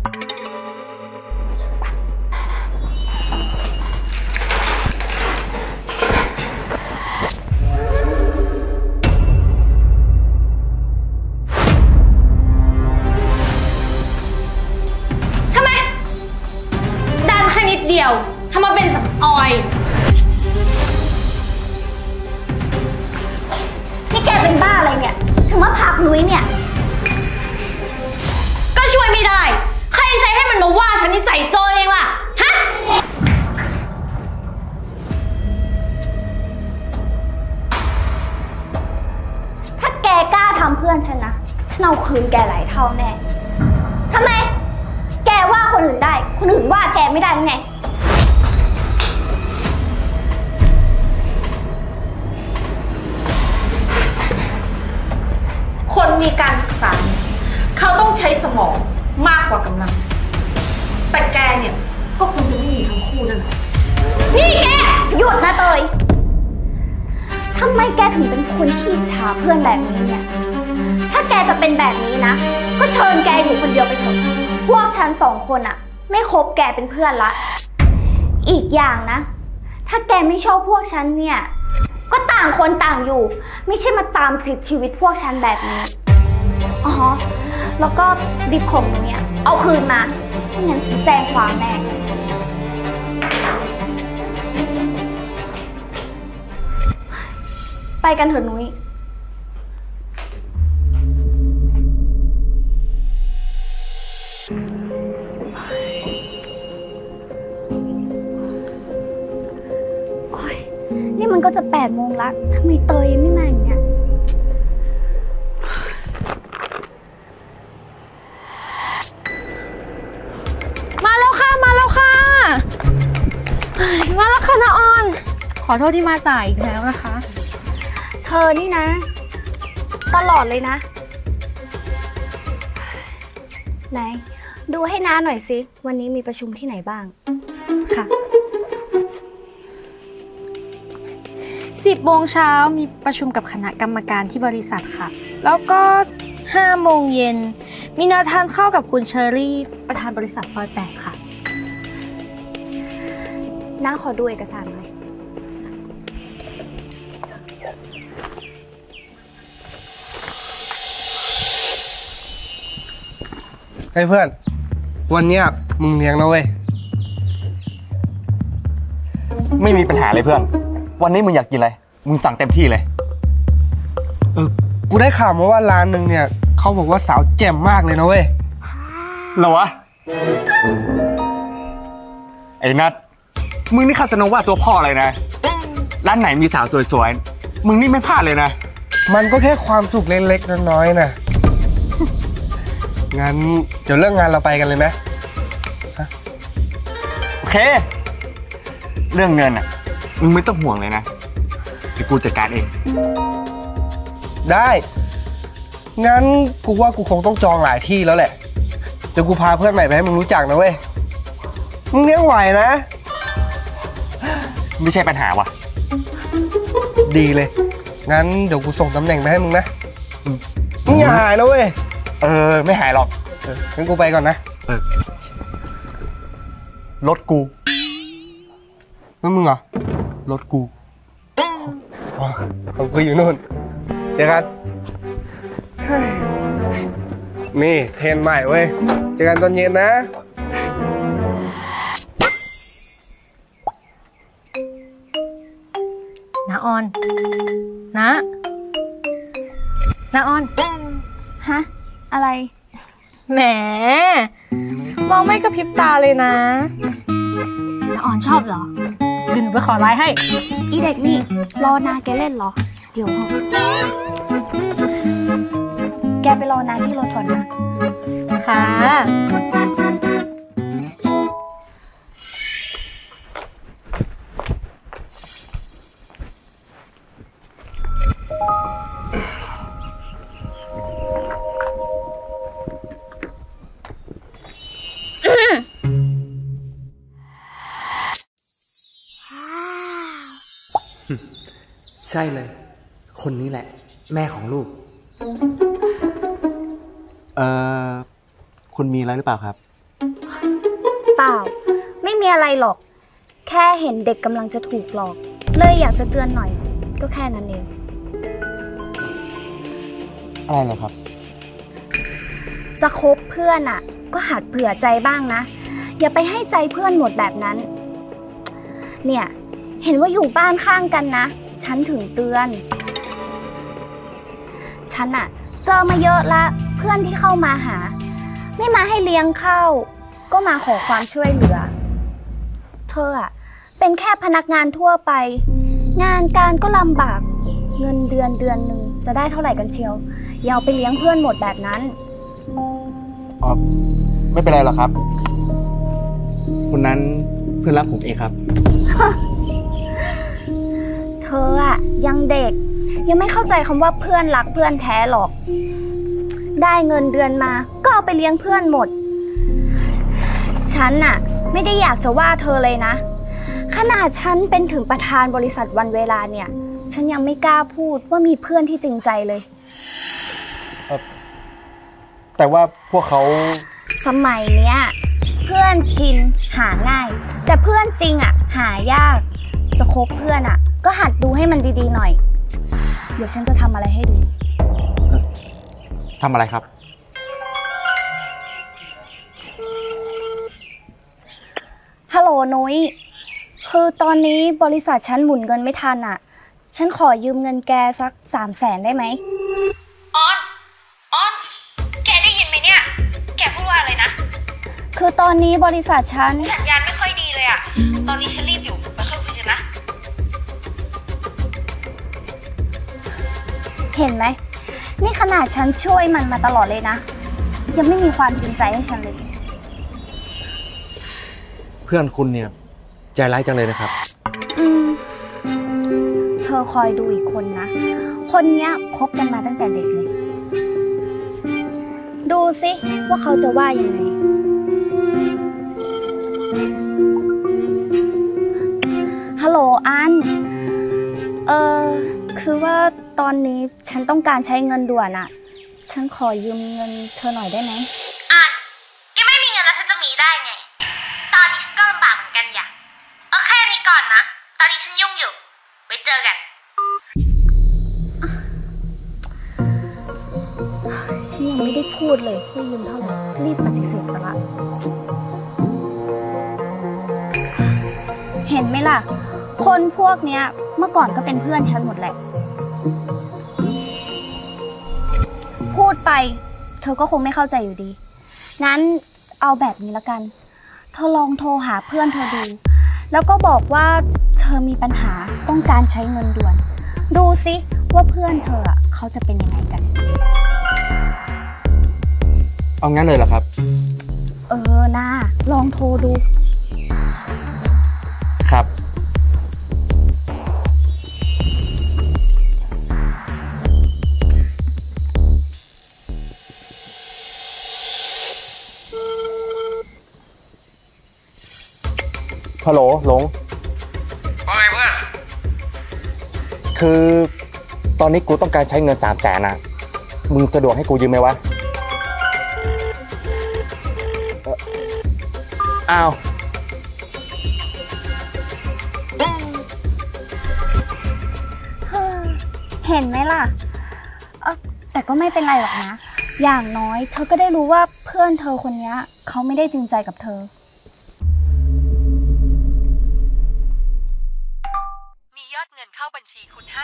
[SPEAKER 6] เดียวทำมาเป็นสำออย
[SPEAKER 9] นี่แกเป็นบ้าอะไรเนี่ย ถึงมาผลักนุ้ยเนี่ย
[SPEAKER 6] ก็ช่วยไม่ได้ใครใช้ให้มันมาว่าฉันนิสัยโจรเองล่ะฮะ
[SPEAKER 9] ถ้าแกกล้าทำเพื่อนฉันนะ ฉันเอาคืนแกหลายเท่าแน่ทำไม แกว่าคนอื่นได้ คนอื่นว่าแกไม่ได้ไง
[SPEAKER 3] คนมีการศึกษาเขาต้องใช้สมองมากกว่ากำลังแต่แกเนี่ยก็คงจะไม่มีทั้งคู่นั่นแหละ
[SPEAKER 9] นี่แกหยุดนะเตยทำไมแกถึงเป็นคนที่ฉาเพื่อนแบบนี้เนี่ย ถ้าแกจะเป็นแบบนี้นะ ก็เชิญแกอยู่คนเดียวไปเถอะพวกฉัน2 คนอะไม่คบแกเป็นเพื่อนละอีกอย่างนะ ถ้าแกไม่ชอบพวกฉันเนี่ยก็ต่างคนต่างอยู่ไม่ใช่มาตามติดชีวิตพวกฉันแบบนี้อ๋อแล้วก็ดิบของหนูเนี่ยเอาคืนมาไม่งั้นฉันแจ้งความแน่ไปกันเถอะนุ้ยนี่มันก็จะ8 โมงละทำไมเตยยังไม่มาอย่างเงี้ย
[SPEAKER 6] มาแล้วค่ะมาแล้วค่ะมาแล้วค่ะน้าออนขอโทษที่มาสายอีกแล้วนะคะ
[SPEAKER 9] เธอนี่นะตลอดเลยนะไหนดูให้น้าหน่อยสิวันนี้มีประชุมที่ไหนบ้าง
[SPEAKER 6] ค่ะ10 โมงเช้ามีประชุมกับคณะกรรมการที่บริษัทค่ะแล้วก็5 โมงเย็นมีนัดทานข้าวกับคุณเชอรี่ประธานบริษัทซอย8ค่ะ
[SPEAKER 9] น้าขอดูเอกสารหน่อย
[SPEAKER 8] เฮ้ยเพื่อนวันเนี้ยมึงเลี้ยงนะเว้ย
[SPEAKER 4] ไม่มีปัญหาเลยเพื่อนวันนี้มึงอยากกินอะไรมึงสั่งเต็มที่เลย
[SPEAKER 8] กูได้ข่าวมาว่าร้านหนึ่งเนี่ยเขาบอกว่าสาวแจ่มมากเลยนะเว้ย
[SPEAKER 4] เหรอวะไอ้นัทมึงนี่คาสโนว่าตัวพ่อเลยนะร้านไหนมีสาวสวยๆมึงนี่ไม่พลาดเลยนะ
[SPEAKER 8] มันก็แค่ความสุขเล็กๆน้อยๆนะงั้นเดี๋ยวเลิกงานเราไปกันเลยไหม
[SPEAKER 4] โอเคเรื่องเงินอ่ะมึงไม่ต้องห่วงเลยนะเดี๋ยวกูจัดการเอง
[SPEAKER 8] ได้งั้นกูว่ากูคงต้องจองหลายที่แล้วแหละเดี๋ยวกูพาเพื่อนใหม่ไปให้มึงรู้จักนะเว้ยมึงเลี้ยงไหวนะ
[SPEAKER 4] ไม่ใช่ปัญหาวะ
[SPEAKER 8] ดีเลยงั้นเดี๋ยวกูส่งตำแหน่งไปให้มึงนะมึงอย่าหายนะเว้ย
[SPEAKER 4] ไม่หายหรอก
[SPEAKER 8] งั้นกูไปก่อนนะ
[SPEAKER 4] รถกู
[SPEAKER 8] แล้วมึงเหรอ
[SPEAKER 4] รถกู
[SPEAKER 8] ของกูอยู่นู่นเจอกันนี่เทรนใหม่เว้ยเจอกันตอนเย็นนะ
[SPEAKER 6] น้าออนน้าออน
[SPEAKER 9] ฮะอะไร
[SPEAKER 6] แหมมองไม่กระพริบตาเลยนะน้าออนชอบเหรอเดี๋ยวหนูไปขอไลน์ให้
[SPEAKER 9] อีเด็กนี่รอนาแกเล่นเหรอเดี๋ยวแกไปรอนาที่รถก่อนนะ
[SPEAKER 6] ค่ะ
[SPEAKER 4] ใช่เลยคนนี้แหละแม่ของลูกคุณมีอะไรหรือเปล่าครับ
[SPEAKER 9] เปล่าไม่มีอะไรหรอกแค่เห็นเด็กกำลังจะถูกหลอกเลยอยากจะเตือนหน่อยก็แค่นั้นเอง
[SPEAKER 4] อะไรเหรอครับ
[SPEAKER 9] จะคบเพื่อนอ่ะก็หัดเผื่อใจบ้างนะอย่าไปให้ใจเพื่อนหมดแบบนั้น เนี่ยเห็นว่าอยู่บ้านข้างกันนะฉันถึงเตือนฉันอะเจอมาเยอะละเพื่อนที่เข้ามาหาไม่มาให้เลี้ยงข้าวก็มาขอความช่วยเหลือเธออะเป็นแค่พนักงานทั่วไปงานการก็ลำบากเงินเดือนหนึ่งจะได้เท่าไหร่กันเชียวอย่าเอาไปเลี้ยงเพื่อนหมดแบบนั้น
[SPEAKER 4] อ๋อไม่เป็นไรหรอกครับคนนั้นเพื่อนรักผมเองครับ
[SPEAKER 9] เธออะยังเด็กยังไม่เข้าใจคำว่าเพื่อนรักเพื่อนแท้หรอกได้เงินเดือนมาก็เอาไปเลี้ยงเพื่อนหมดฉันน่ะไม่ได้อยากจะว่าเธอเลยนะขนาดฉันเป็นถึงประธานบริษัทวันเวลาเนี่ยฉันยังไม่กล้าพูดว่ามีเพื่อนที่จริงใจเลย
[SPEAKER 4] แต่ว่าพวกเขา
[SPEAKER 9] สมัยเนี้ยเพื่อนกินหาง่ายแต่เพื่อนจริงอะหายากจะคบเพื่อนอะก็หัดดูให้มันดีๆหน่อยเดี๋ยวฉันจะทำอะไรให้ดู
[SPEAKER 4] ทำอะไรครับ
[SPEAKER 9] ฮัลโหลนุ้ยคือตอนนี้บริษัทฉันหมุนเงินไม่ทันอะฉันขอยืมเงินแกสัก300,000ได้ไหม
[SPEAKER 3] ออนแกได้ยินไหมเนี่ยแกพูดว่าอะไรนะ
[SPEAKER 9] คือตอนนี้บริษัทฉัน
[SPEAKER 3] สัญญาณไม่ค่อยดีเลยอะตอนนี้ฉันรีบอยู่ไปค่อยคุยกันนะ
[SPEAKER 9] เห็นไหมนี่ขนาดฉันช่วยมันมาตลอดเลยนะยังไม่มีความจริงใจให้ฉันเลย
[SPEAKER 4] เพื่อนคุณเนี่ยใจร้ายจังเลยนะครับ
[SPEAKER 9] เธอคอยดูอีกคนนะคนเนี้ยคบกันมาตั้งแต่เด็กเลยดูสิว่าเขาจะว่ายังไงฮัลโหลอันคือว่าตอนนี้ฉันต้องการใช้เงินด่วนอะฉันขอยืมเงินเธอหน่อยได้ไหม
[SPEAKER 6] อันแกไม่มีเงินแล้วฉันจะมีได้ไงตอนนี้ฉันก็ลำบากเหมือนกันอย่าแค่นี้ก่อนนะตอนนี้ฉันยุ่งอยู่ไปเจอกัน
[SPEAKER 9] ฉันยังไม่ได้พูดเลยว่ายืมเท่าไหร่รีบปฏิเสธซะละเห็นไหมล่ะคนพวกเนี้ยเมื่อก่อนก็เป็นเพื่อนฉันหมดแหละพูดไปเธอก็คงไม่เข้าใจอยู่ดีงั้นเอาแบบนี้ละกันเธอลองโทรหาเพื่อนเธอดูแล้วก็บอกว่าเธอมีปัญหาต้องการใช้เงินด่วนดูสิว่าเพื่อนเธอเขาจะเป็นยังไงกัน
[SPEAKER 4] เอางั้นเลยเหรอครับ
[SPEAKER 9] น่าลองโทรดู
[SPEAKER 4] ครับฮัลโหลหลง
[SPEAKER 8] ว่าไงเพื่อน
[SPEAKER 4] คือตอนนี้กูต้องการใช้เงิน300,000นะมึงสะดวกให้กูยืมไหมวะอ้าว
[SPEAKER 9] เห็นไหมล่ะแต่ก็ไม่เป็นไรหรอกนะอย่างน้อยเธอก็ได้รู้ว่าเพื่อนเธอคนนี้เขาไม่ได้จริงใจกับเธอ
[SPEAKER 10] มียอดเงินเข้าบัญชีคุณ500,000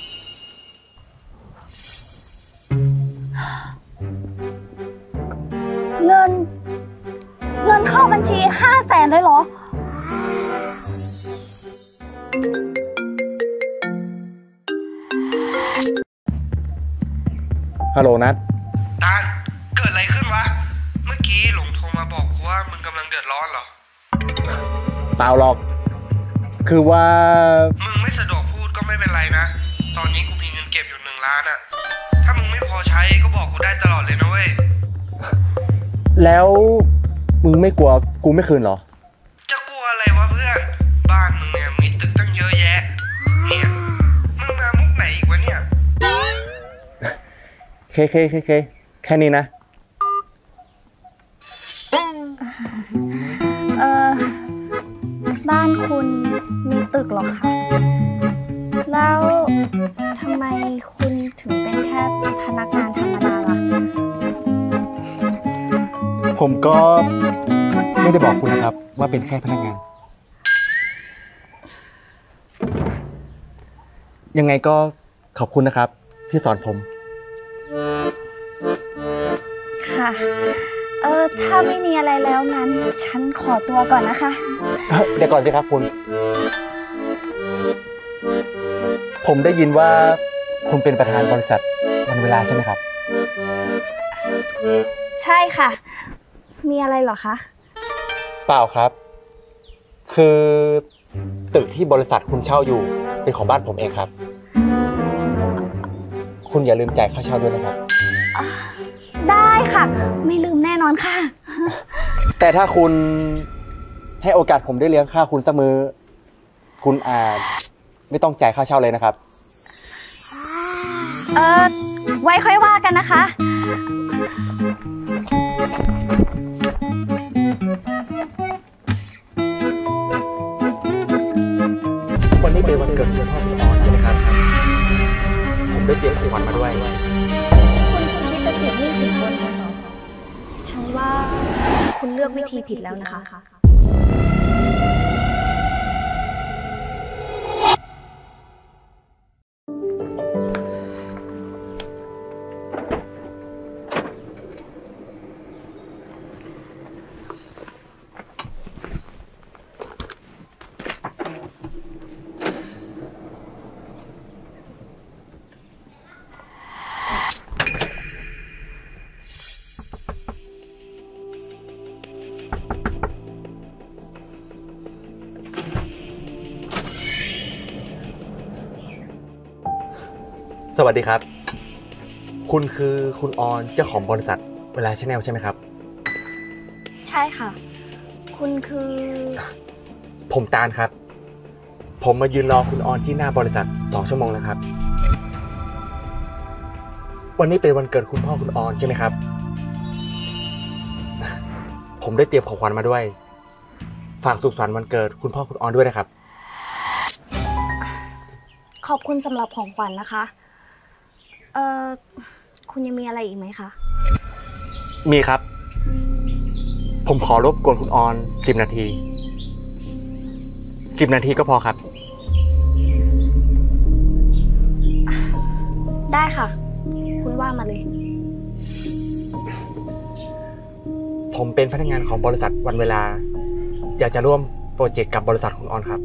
[SPEAKER 9] เงินเข้าบัญชี500,000เลยเหรอ
[SPEAKER 4] ฮัลโหลนัท
[SPEAKER 2] ตาลเกิดอะไรขึ้นวะเมื่อกี้หลงโทรมาบอกกูว่ามึงกำลังเดือดร้อนเหรอ
[SPEAKER 4] เปล่าหรอกคือว่า
[SPEAKER 2] มึงไม่สะดวกพูดก็ไม่เป็นไรนะตอนนี้กูมีเงินเก็บอยู่1 ล้านอะถ้ามึงไม่พอใช้ก็บอกกูได้ตลอดเลยนะเว้ย
[SPEAKER 4] แล้วมึงไม่กลัวกูไม่คืนเหรอ
[SPEAKER 2] จะกลัวอะไรวะเพื่อนบ้านมึงเนี่ยมีตึกตั้งเยอะแยะเนี่ยมึงมามุกไหนอีกวะเนี่ย
[SPEAKER 4] เคแค่นี้นะ
[SPEAKER 9] บ้านคุณมีตึกหรอคะแล้วทำไมคุณถึงเป็นแค่พนักงานธรรมดาล่ะ
[SPEAKER 4] ผมก็ไม่ได้บอกคุณนะครับว่าเป็นแค่พนักงาน ยังไงก็ขอบคุณนะครับที่สอนผม
[SPEAKER 9] ค่ะ ถ้าไม่มีอะไรแล้วงั้น ฉันขอตัวก่อนนะคะ
[SPEAKER 4] เดี๋ยวก่อนสิครับคุณ ผมได้ยินว่าคุณเป็นประธานบริษัทวันเวลาใช่ไหมครับ
[SPEAKER 9] ใช่ค่ะ มีอะไรเหรอคะ
[SPEAKER 4] เปล่าครับ คือตึกที่บริษัทคุณเช่าอยู่เป็นของบ้านผมเองครับ คุณอย่าลืมจ่ายค่าเช่าด้วยนะครับ
[SPEAKER 9] ได้ค่ะ ไม่ลืมแน่นอนค่ะ
[SPEAKER 4] แต่ถ้าคุณให้โอกาสผมได้เลี้ยงข้าวคุณเสมอคุณอาจไม่ต้องจ่ายค่าเช่าเลยนะครับ
[SPEAKER 9] ไว้ค่อยว่ากันนะคะ
[SPEAKER 4] วันนี้เป็นวันเกิดคุณพ่อคุณออนใช่ไหมครับ ผมได้เตรียมของขวัญมาด้วย
[SPEAKER 9] คุณคิดจะติดหนี้สินบนฉันเหรอ ฉันว่าคุณเลือกวิธีผิดแล้วนะคะ
[SPEAKER 4] สวัสดีครับ คุณคือคุณออนเจ้าของบริษัทเวลาชาแนลใช่ไหมครับ
[SPEAKER 9] ใช่ค่ะ คุณคือ
[SPEAKER 4] ผมตาลครับ ผมมายืนรอคุณออนที่หน้าบริษัท2 ชั่วโมงแล้วครับ วันนี้เป็นวันเกิดคุณพ่อคุณออนใช่ไหมครับ ผมได้เตรียมของขวัญมาด้วย ฝากสุขสันต์วันเกิดคุณพ่อคุณออนด้วยนะครับ
[SPEAKER 9] ขอบคุณสำหรับของขวัญนะคะ คุณยังมีอะไรอีกไหมคะ
[SPEAKER 4] มีครับ ผมขอรบกวนคุณออน10 นาที 10 นาทีก็พอครับ
[SPEAKER 9] ได้ค่ะ คุณว่ามาเลย
[SPEAKER 4] ผมเป็นพนักงานของบริษัทวันเวลา อยากจะร่วมโปรเจกต์กับบริษัทคุณออนครับ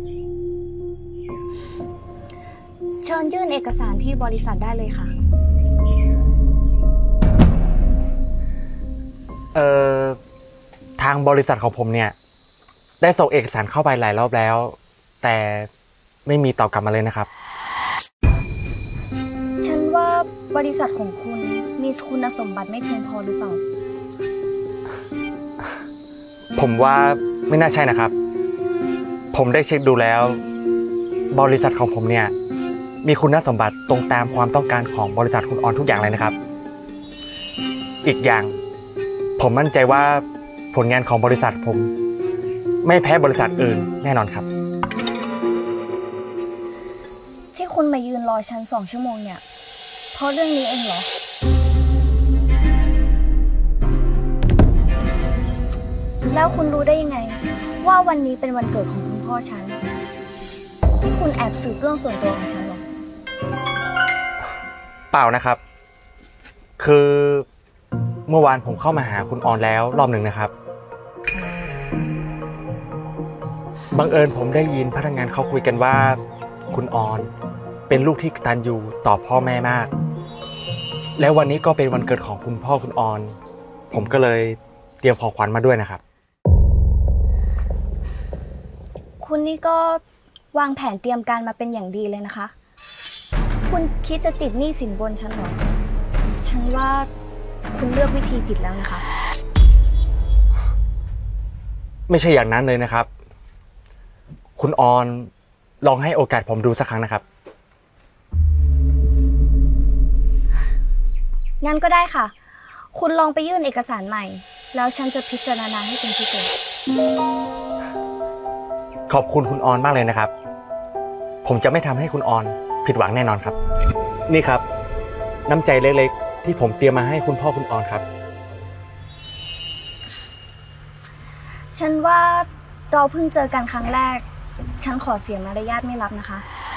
[SPEAKER 9] เชิญยื่นเอกสารที่บริษัทได้เลยค่ะ
[SPEAKER 4] ทางบริษัทของผมเนี่ยได้ส่งเอกสารเข้าไปหลายรอบแล้ว แต่ไม่มีตอบกลับมาเลยนะครับ
[SPEAKER 9] ฉันว่าบริษัทของคุณมีคุณสมบัติไม่เพียงพอหรือเปล่า
[SPEAKER 4] ผมว่าไม่น่าใช่นะครับ ผมได้เช็คดูแล้ว บริษัทของผมเนี่ยมีคุณสมบัติตรงตามความต้องการของบริษัทคุณออนทุกอย่างเลยนะครับ อีกอย่างผมมั่นใจว่าผลงานของบริษัทผมไม่แพ้บริษัทอื่นแน่นอนครับ
[SPEAKER 9] ที่คุณมายืนรอฉัน2 ชั่วโมงเนี่ย เพราะเรื่องนี้เองเหรอ แล้วคุณรู้ได้ยังไง ว่าวันนี้เป็นวันเกิดของคุณพ่อฉัน ที่คุณแอบสืบเรื่องส่วนตัวของฉันเหรอ
[SPEAKER 4] เปล่านะครับ คือเมื่อวานผมเข้ามาหาคุณออนแล้วรอบหนึ่งนะครับ บังเอิญผมได้ยินพนักงานเขาคุยกันว่าคุณออนเป็นลูกที่กตัญญูต่อพ่อแม่มาก แล้ววันนี้ก็เป็นวันเกิดของคุณพ่อคุณออน ผมก็เลยเตรียมของขวัญมาด้วยนะครับ
[SPEAKER 9] คุณนี่ก็วางแผนเตรียมการมาเป็นอย่างดีเลยนะคะ คุณคิดจะติดหนี้สินบนฉันเหรอ ฉันว่าคุณเลือกวิธีผิดแล้วนะคะ
[SPEAKER 4] ไม่ใช่อย่างนั้นเลยนะครับ คุณออนลองให้โอกาสผมดูสักครั้งนะครับ
[SPEAKER 9] งั้นก็ได้ค่ะ คุณลองไปยื่นเอกสารใหม่ แล้วฉันจะพิจารณาให้เป็นพิเศษ
[SPEAKER 4] ขอบคุณคุณออนมากเลยนะครับ ผมจะไม่ทำให้คุณออนผิดหวังแน่นอนครับ นี่ครับ น้ำใจเล็กๆที่ผมเตรียมมาให้คุณพ่อคุณออนครับ
[SPEAKER 9] ฉันว่าเราเพิ่งเจอกันครั้งแรก ฉันขอเสียมารยาทไม่รับนะคะ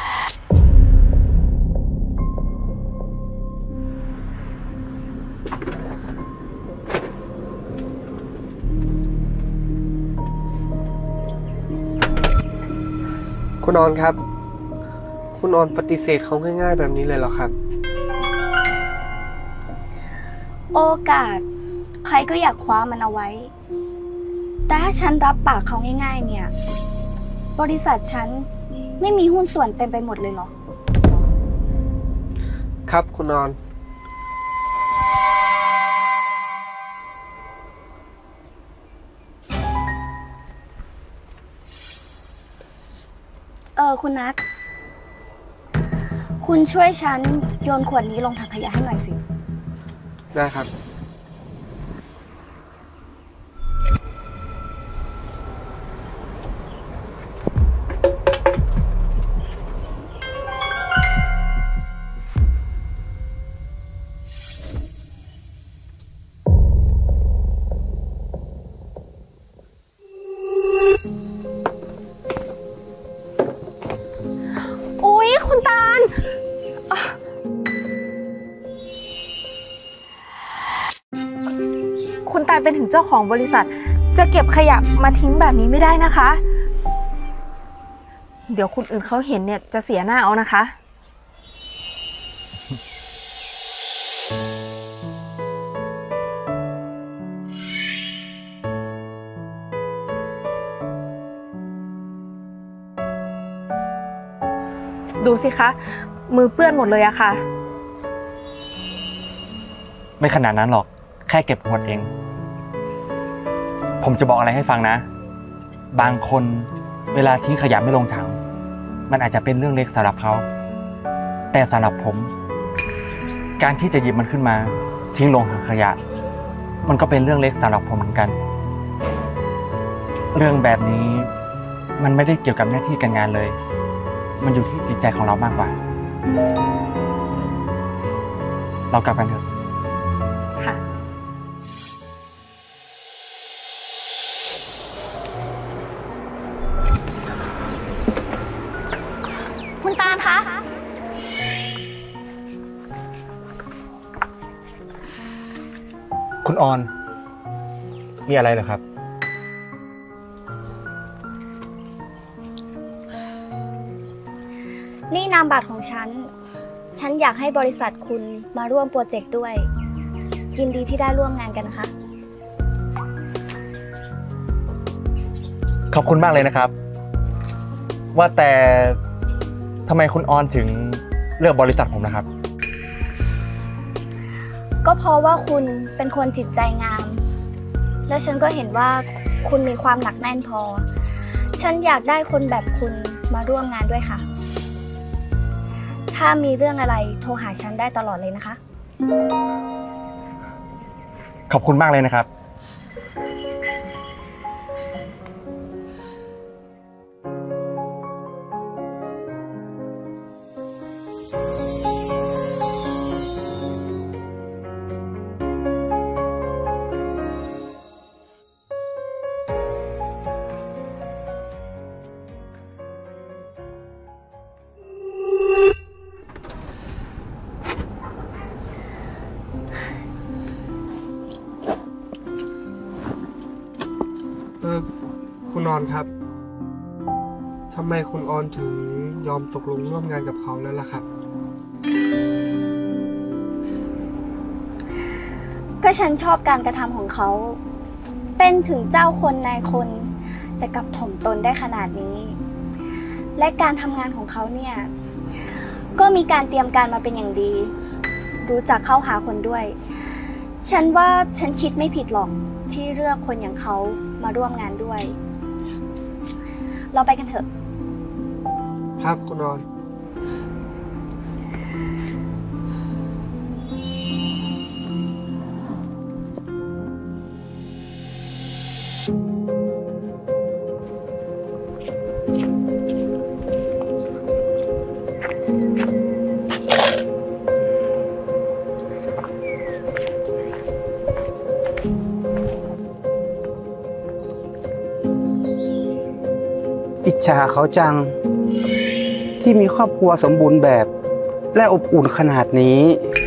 [SPEAKER 8] คุณออนครับ คุณออนปฏิเสธเขาง่ายๆแบบนี้เลยเหรอครับ
[SPEAKER 9] โอกาสใครก็อยากคว้ามันเอาไว้ แต่ถ้าฉันรับปากเขาง่ายๆเนี่ย บริษัทฉันไม่มีหุ้นส่วนเต็มไปหมดเลยเหรอ
[SPEAKER 8] ครับคุณออน
[SPEAKER 9] คุณนัทคุณช่วยฉันโยนขวดนี้ลงถังขยะให้หน่อยสิ
[SPEAKER 8] ได้ครับ
[SPEAKER 7] อุ๊ย คุณตาล คุณตาลเป็นถึงเจ้าของบริษัท จะเก็บขยะมาทิ้งแบบนี้ไม่ได้นะคะ เดี๋ยวคนอื่นเขาเห็นเนี่ยจะเสียหน้าเอานะคะ ดูสิคะ มือเปื้อนหมดเลยอะค่ะ
[SPEAKER 4] ไม่ขนาดนั้นหรอก แค่เก็บขวดเอง ผมจะบอกอะไรให้ฟังนะ บางคนเวลาทิ้งขยะไม่ลงถัง มันอาจจะเป็นเรื่องเล็กสำหรับเขา แต่สำหรับผม การที่จะหยิบมันขึ้นมาทิ้งลงถังขยะ มันก็เป็นเรื่องเล็กสำหรับผมเหมือนกัน เรื่องแบบนี้มันไม่ได้เกี่ยวกับหน้าที่การงานเลย มันอยู่ที่จิตใจของเรามากกว่า เรากลับกันเถอะ
[SPEAKER 7] ค่ะ
[SPEAKER 9] คุณตาลคะ
[SPEAKER 4] คุณออน มีอะไรเหรอครับ
[SPEAKER 9] นี่นามบัตรของฉัน ฉันอยากให้บริษัทคุณมาร่วมโปรเจกต์ด้วย ยินดีที่ได้ร่วมงานกันนะคะ
[SPEAKER 4] ขอบคุณมากเลยนะครับ ว่าแต่ทำไมคุณออนถึงเลือกบริษัทผมนะครับ
[SPEAKER 9] ก็เพราะว่าคุณเป็นคนจิตใจงาม และฉันก็เห็นว่าคุณมีความหนักแน่นพอ ฉันอยากได้คนแบบคุณมาร่วมงานด้วยค่ะ ถ้ามีเรื่องอะไรโทรหาฉันได้ตลอดเลยนะคะ
[SPEAKER 4] ขอบคุณมากเลยนะครับ
[SPEAKER 8] คุณออนครับ ทำไมคุณออนถึงยอมตกลงร่วมงานกับเขาแล้วล่ะครับ
[SPEAKER 9] ก็ฉันชอบการกระทำของเขา เป็นถึงเจ้าคนนายคน แต่กลับถ่อมตนได้ขนาดนี้ และการทำงานของเขาเนี่ย ก็มีการเตรียมการมาเป็นอย่างดี รู้จักเข้าหาคนด้วย ฉันว่าฉันคิดไม่ผิดหรอกที่เลือกคนอย่างเขามาร่วมงานด้วย เราไปกันเถอะ
[SPEAKER 8] ครับคุณออน
[SPEAKER 9] ค
[SPEAKER 11] อิจฉาเขาจัง ที่มีครอบครัวสมบูรณ์แบบและอบอุ่นขนาดนี้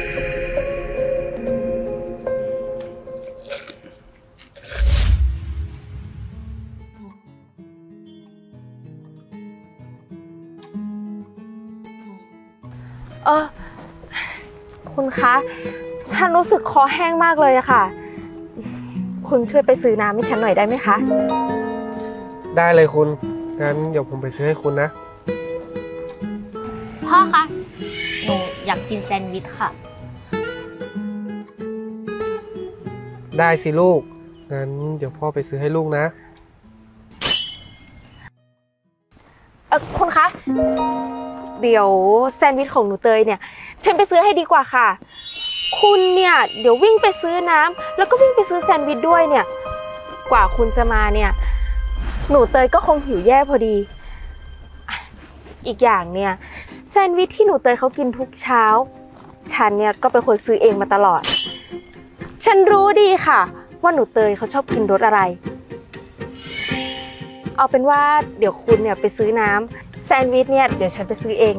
[SPEAKER 6] คุณคะ ฉันรู้สึกคอแห้งมากเลยอะค่ะ คุณช่วยไปซื้อน้ำให้ฉันหน่อยได้ไหมคะ
[SPEAKER 8] ได้เลยคุณ งั้นเดี๋ยวผมไปซื้อให้คุณนะ
[SPEAKER 9] พ่อคะหนูอยากกินแซนด์วิชค่ะ
[SPEAKER 8] ได้สิลูก งั้นเดี๋ยวพ่อไปซื้อให้ลูกนะ
[SPEAKER 6] คุณคะ เดี๋ยวแซนด์วิชของหนูเตยเนี่ย ฉันไปซื้อให้ดีกว่าค่ะ คุณเนี่ยเดี๋ยววิ่งไปซื้อน้ำแล้วก็วิ่งไปซื้อแซนด์วิชด้วยเนี่ย กว่าคุณจะมาเนี่ย หนูเตยก็คงหิวแย่พอดี อีกอย่างเนี่ยแซนด์วิชที่หนูเตยเขากินทุกเช้า ฉันเนี่ยก็เป็นคนซื้อเองมาตลอด ฉันรู้ดีค่ะว่าหนูเตยเขาชอบกินรสอะไร เอาเป็นว่าเดี๋ยวคุณเนี่ยไปซื้อน้ำแซนด์วิชเนี่ยเดี๋ยวฉันไปซื้อเอง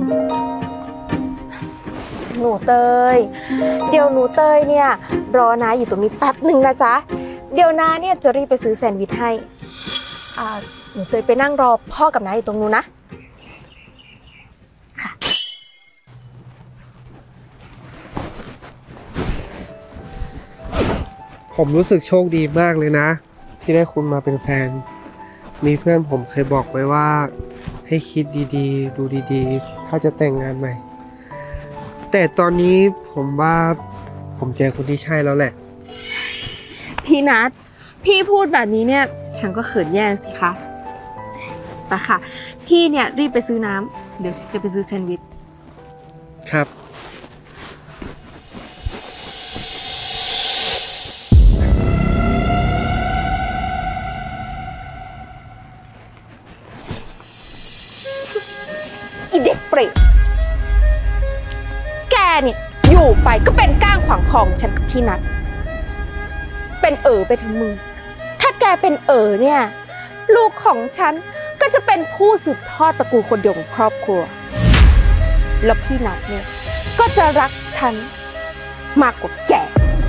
[SPEAKER 6] หนูเตยเดี๋ยวหนูเตยเนี่ยรอน้าอยู่ตรงนี้แป๊บหนึ่งนะจ๊ะเดี๋ยวน้าเนี่ยจะรีบไปซื้อแซนด์วิชให้หนูเตยไปนั่งรอพ่อกับน้าอยู่ตรงนู้นนะค่ะ
[SPEAKER 8] ผมรู้สึกโชคดีมากเลยนะ ที่ได้คุณมาเป็นแฟน มีเพื่อนผมเคยบอกไว้ว่าให้คิดดีๆดูดีๆถ้าจะแต่งงานใหม่แต่ตอนนี้ผมว่าผมเจอคนที่ใช่แล้วแหละ
[SPEAKER 6] พี่นัทพี่พูดแบบนี้เนี่ยฉันก็เขินแย่สิคะไปค่ะพี่เนี่ยรีบไปซื้อน้ำเดี๋ยวจะไปซื้อแซนด์วิช
[SPEAKER 8] ครับ
[SPEAKER 6] อีเด็กเปรตแกเนี่ยอยู่ไปก็เป็นก้างขวางคอฉันกับพี่นัทเป็นไปถึงมึงถ้าแกเป็นเนี่ยลูกของฉันก็จะเป็นผู้สืบทอดตระกูลคนเดียวของครอบครัวแล้วพี่นัทเนี่ยก็จะรักฉันมากกว่าแก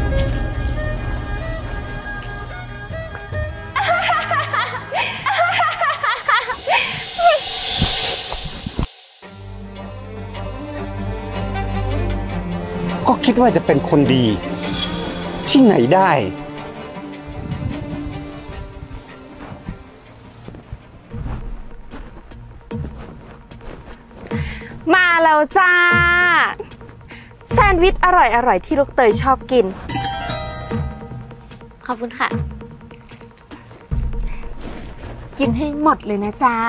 [SPEAKER 11] ก็คิดว่าจะเป็นคนดีที่ไหนได้
[SPEAKER 6] มาแล้วจ้าแซนด์วิชอร่อยที่ลูกเตยชอบกิน
[SPEAKER 9] ขอบคุณค่ะ
[SPEAKER 6] กินให้หมดเลยนะจ๊ะ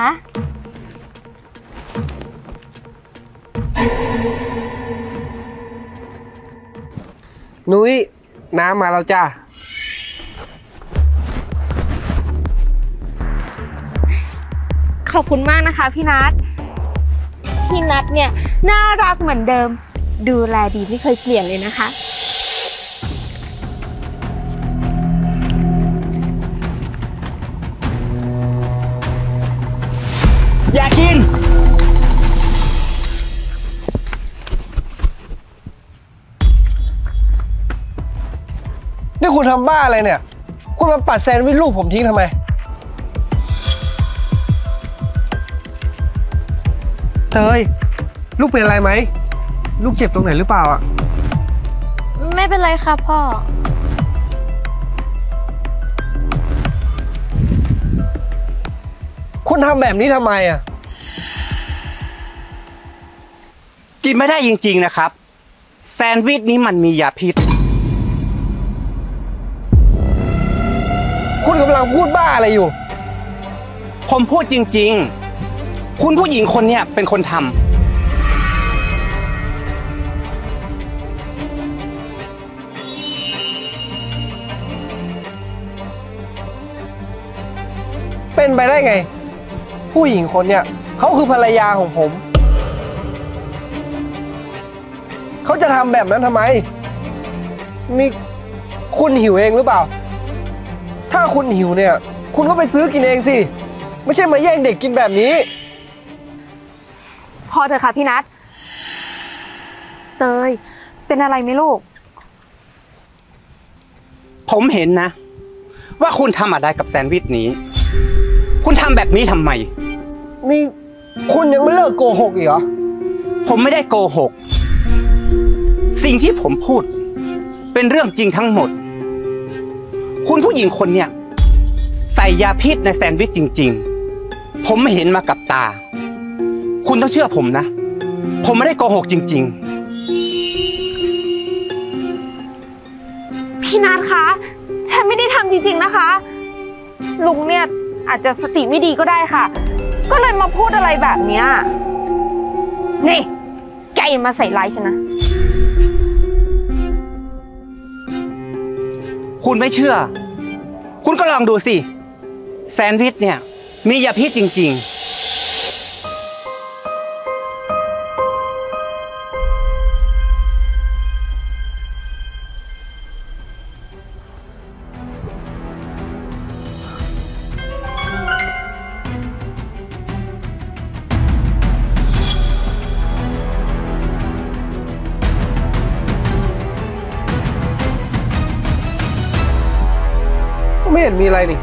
[SPEAKER 8] นุ้ยน้ำมาแล้วจ้า
[SPEAKER 6] ขอบคุณมากนะคะพี่นัทพี่นัทเนี่ยน่ารักเหมือนเดิมดูแลดีไม่เคยเปลี่ยนเลยนะคะ
[SPEAKER 11] อย่ากิน
[SPEAKER 8] นี่คุณทำบ้าอะไรเนี่ยคุณมาปัดแซนด์วิชลูกผมทิ้งทำไมเตยลูกเป็นอะไรไหมลูกเจ็บตรงไหนหรือเปล่าอ่ะ
[SPEAKER 6] ไม่เป็นไรค่ะพ่อ
[SPEAKER 8] คุณทำแบบนี้ทำไมอ่ะ
[SPEAKER 11] กินไม่ได้จริงๆนะครับแซนด์วิชนี้มันมียาพิษ
[SPEAKER 8] คุณกำลังพูดบ้าอะไรอยู่
[SPEAKER 11] ผมพูดจริงๆคุณผู้หญิงคนเนี้ยเป็นคนทำ
[SPEAKER 8] เป็นไปได้ไงผู้หญิงคนเนี้ยเขาคือภรรยาของผมเขาจะทำแบบนั้นทำไมนี่คุณหิวเองหรือเปล่าถ้าคุณหิวเนี่ยคุณก็ไปซื้อกินเองสิไม่ใช่มาแย่งเด็กกินแบบนี้
[SPEAKER 3] พอเถอะค่ะพี่นัทเตยเป็นอะไรไหมลูก
[SPEAKER 11] ผมเห็นนะ ว่าคุณทำอะไรกับแซนด์วิชนี้ คุณทำแบบนี้ทำไม
[SPEAKER 8] นี่คุณยังไม่เลิกโกหกอีกเหรอ
[SPEAKER 11] ผมไม่ได้โกหก สิ่งที่ผมพูดเป็นเรื่องจริงทั้งหมด คุณผู้หญิงคนเนี้ยใส่ยาพิษในแซนด์วิชจริงๆผมไม่เห็นมากับตาคุณต้องเชื่อผมนะผมไม่ได้โกหกจริง
[SPEAKER 3] พี่นัทคะฉันไม่ได้ทำจริงๆนะคะลุงเนี่ยอาจจะสติไม่ดีก็ได้ค่ะก็เลยมาพูดอะไรแบบเนี้ยนี่แกอย่ามาใส่ร้ายฉันนะ
[SPEAKER 11] ๆคุณไม่เชื่อคุณก็ลองดูสิแซนด์วิชเนี่ยมียาพิษจริงๆ
[SPEAKER 8] ไม่เห็นมีอะไรนี่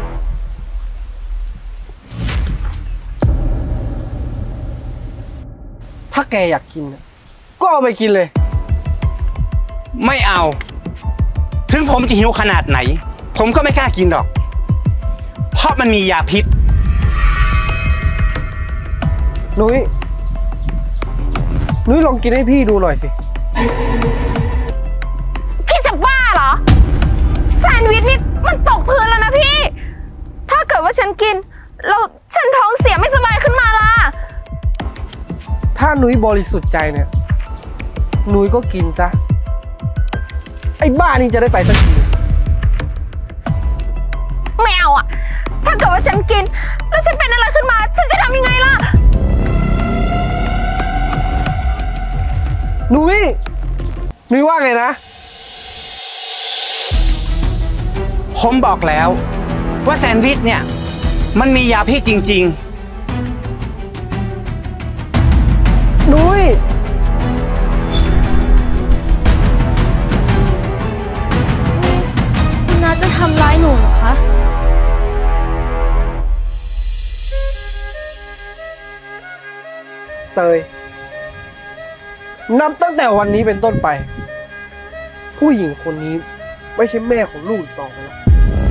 [SPEAKER 8] ถ้าแกอยากกินก็เอาไปกินเลย
[SPEAKER 11] ไม่เอาถึงผมจะหิวขนาดไหนผมก็ไม่กล้ากินหรอกเพราะมันมียาพิษ
[SPEAKER 8] นุ้ยลองกินให้พี่ดูหน่อยสิ
[SPEAKER 3] พี่จะบ้าเหรอแซนด์วิชนี่มันตกพื้นแล้วนะพี่ถ้าเกิดว่าฉันกินแล้วฉันท้องเสียไม่สบายขึ้นมาล่ะ
[SPEAKER 8] ถ้านุ้ยบริสุทธิ์ใจเนี่ยนุ้ยก็กินซะไอ้บ้านี่จะได้ไปสักที
[SPEAKER 3] ไม่เอาอ่ะถ้าเกิดว่าฉันกินแล้วฉันเป็นอะไรขึ้นมาฉันจะทำยังไงล่ะ
[SPEAKER 8] นุ้ยว่าไงนะ
[SPEAKER 11] ผมบอกแล้วว่าแซนด์วิชเนี่ยมันมียาพิษจริง
[SPEAKER 8] ๆนุ้ย
[SPEAKER 6] คุณน้าจะทำร้ายหนูเหรอคะ
[SPEAKER 8] เตยนับตั้งแต่วันนี้เป็นต้นไปผู้หญิงคนนี้ไม่ใช่แม่ของลูกอีกต่อไปแล้ว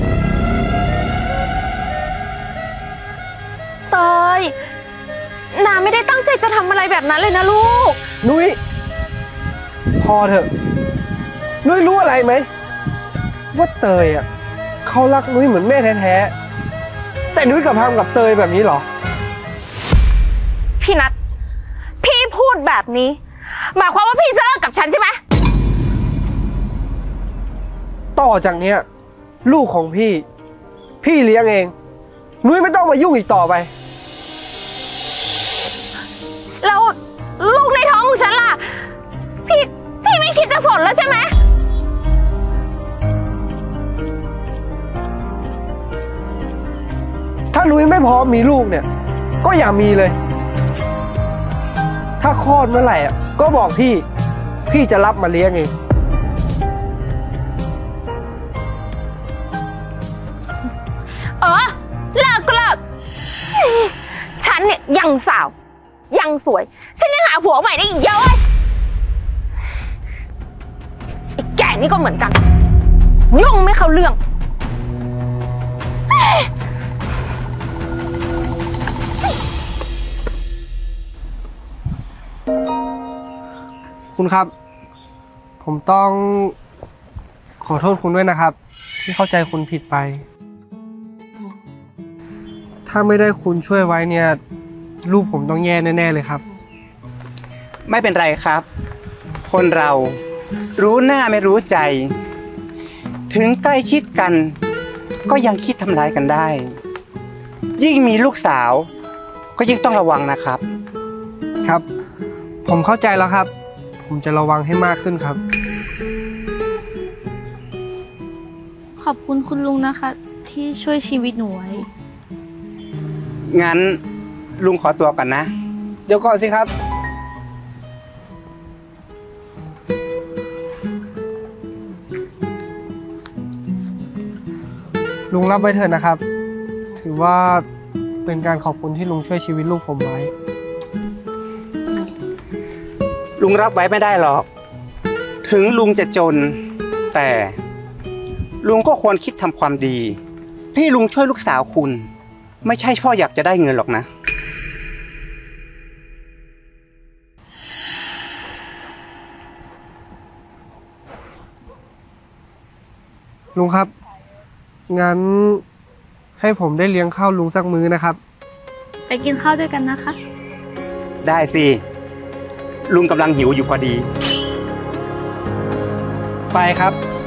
[SPEAKER 3] เตยนาไม่ได้ตั้งใจจะทำอะไรแบบนั้นเลยนะลูก
[SPEAKER 8] นุ้ยพอเถอะนุ้ยรู้อะไรไหมว่าเตยอ่ะเขารักนุ้ยเหมือนแม่แท้ๆแต่นุ้ยกลับทำกับเตยแบบนี้เหรอ
[SPEAKER 3] พี่นัทพี่พูดแบบนี้หมายความว่าพี่จะเลิกกับฉันใช่ไหม
[SPEAKER 8] ต่อจากเนี้ยลูกของพี่เลี้ยงเองนุ้ยไม่ต้องมายุ่งอีกต่อไป
[SPEAKER 3] แล้วลูกในท้องของฉันล่ะพี่ไม่คิดจะสนแล้วใช่ไหม
[SPEAKER 8] ถ้านุ้ยไม่พร้อมมีลูกเนี่ยก็อย่ามีเลยถ้าคลอดเมื่อไหร่อ่ะก็บอกพี่จะรับมาเลี้ยงเอง
[SPEAKER 3] เลิกก็เลิกฉันเนี่ยยังสาวยังสวยฉันยังหาผัวใหม่ได้อีกเยอะเลยไอ้แก่นี่ก็เหมือนกันยุ่งไม่เข้าเรื่อง
[SPEAKER 8] คุณครับผมต้องขอโทษคุณด้วยนะครับที่เข้าใจคุณผิดไปถ้าไม่ได้คุณช่วยไว้เนี่ยลูกผมต้องแย่แน่ๆเลยครับ
[SPEAKER 11] ไม่เป็นไรครับคนเรารู้หน้าไม่รู้ใจถึงใกล้ชิดกันก็ยังคิดทำร้ายกันได้ยิ่งมีลูกสาวก็ยิ่งต้องระวังนะครับ
[SPEAKER 8] ครับผมเข้าใจแล้วครับผมจะระวังให้มากขึ้นครับ
[SPEAKER 6] ขอบคุณคุณลุงนะคะที่ช่วยชีวิตหนูไว้
[SPEAKER 11] งั้นลุงขอตัวก่อนนะ
[SPEAKER 8] เดี๋ยวก่อนสิครับ ลุงรับไว้เถอะนะครับ ถือว่าเป็นการขอบคุณที่ลุงช่วยชีวิตลูกผมไว้
[SPEAKER 11] ลุงรับไว้ไม่ได้หรอก ถึงลุงจะจน แต่ลุงก็ควรคิดทำความดี ที่ลุงช่วยลูกสาวคุณ ไม่ใช่พ่ออยากจะได้เงินหรอกนะ
[SPEAKER 8] ลุงครับ งั้นให้ผมได้เลี้ยงข้าวลุงสักมื้อนะครับ
[SPEAKER 6] ไปกินข้าวด้วยกันนะคะ
[SPEAKER 11] ได้สิ ลุงกำลังหิวอยู่พอดี
[SPEAKER 8] ไปครับ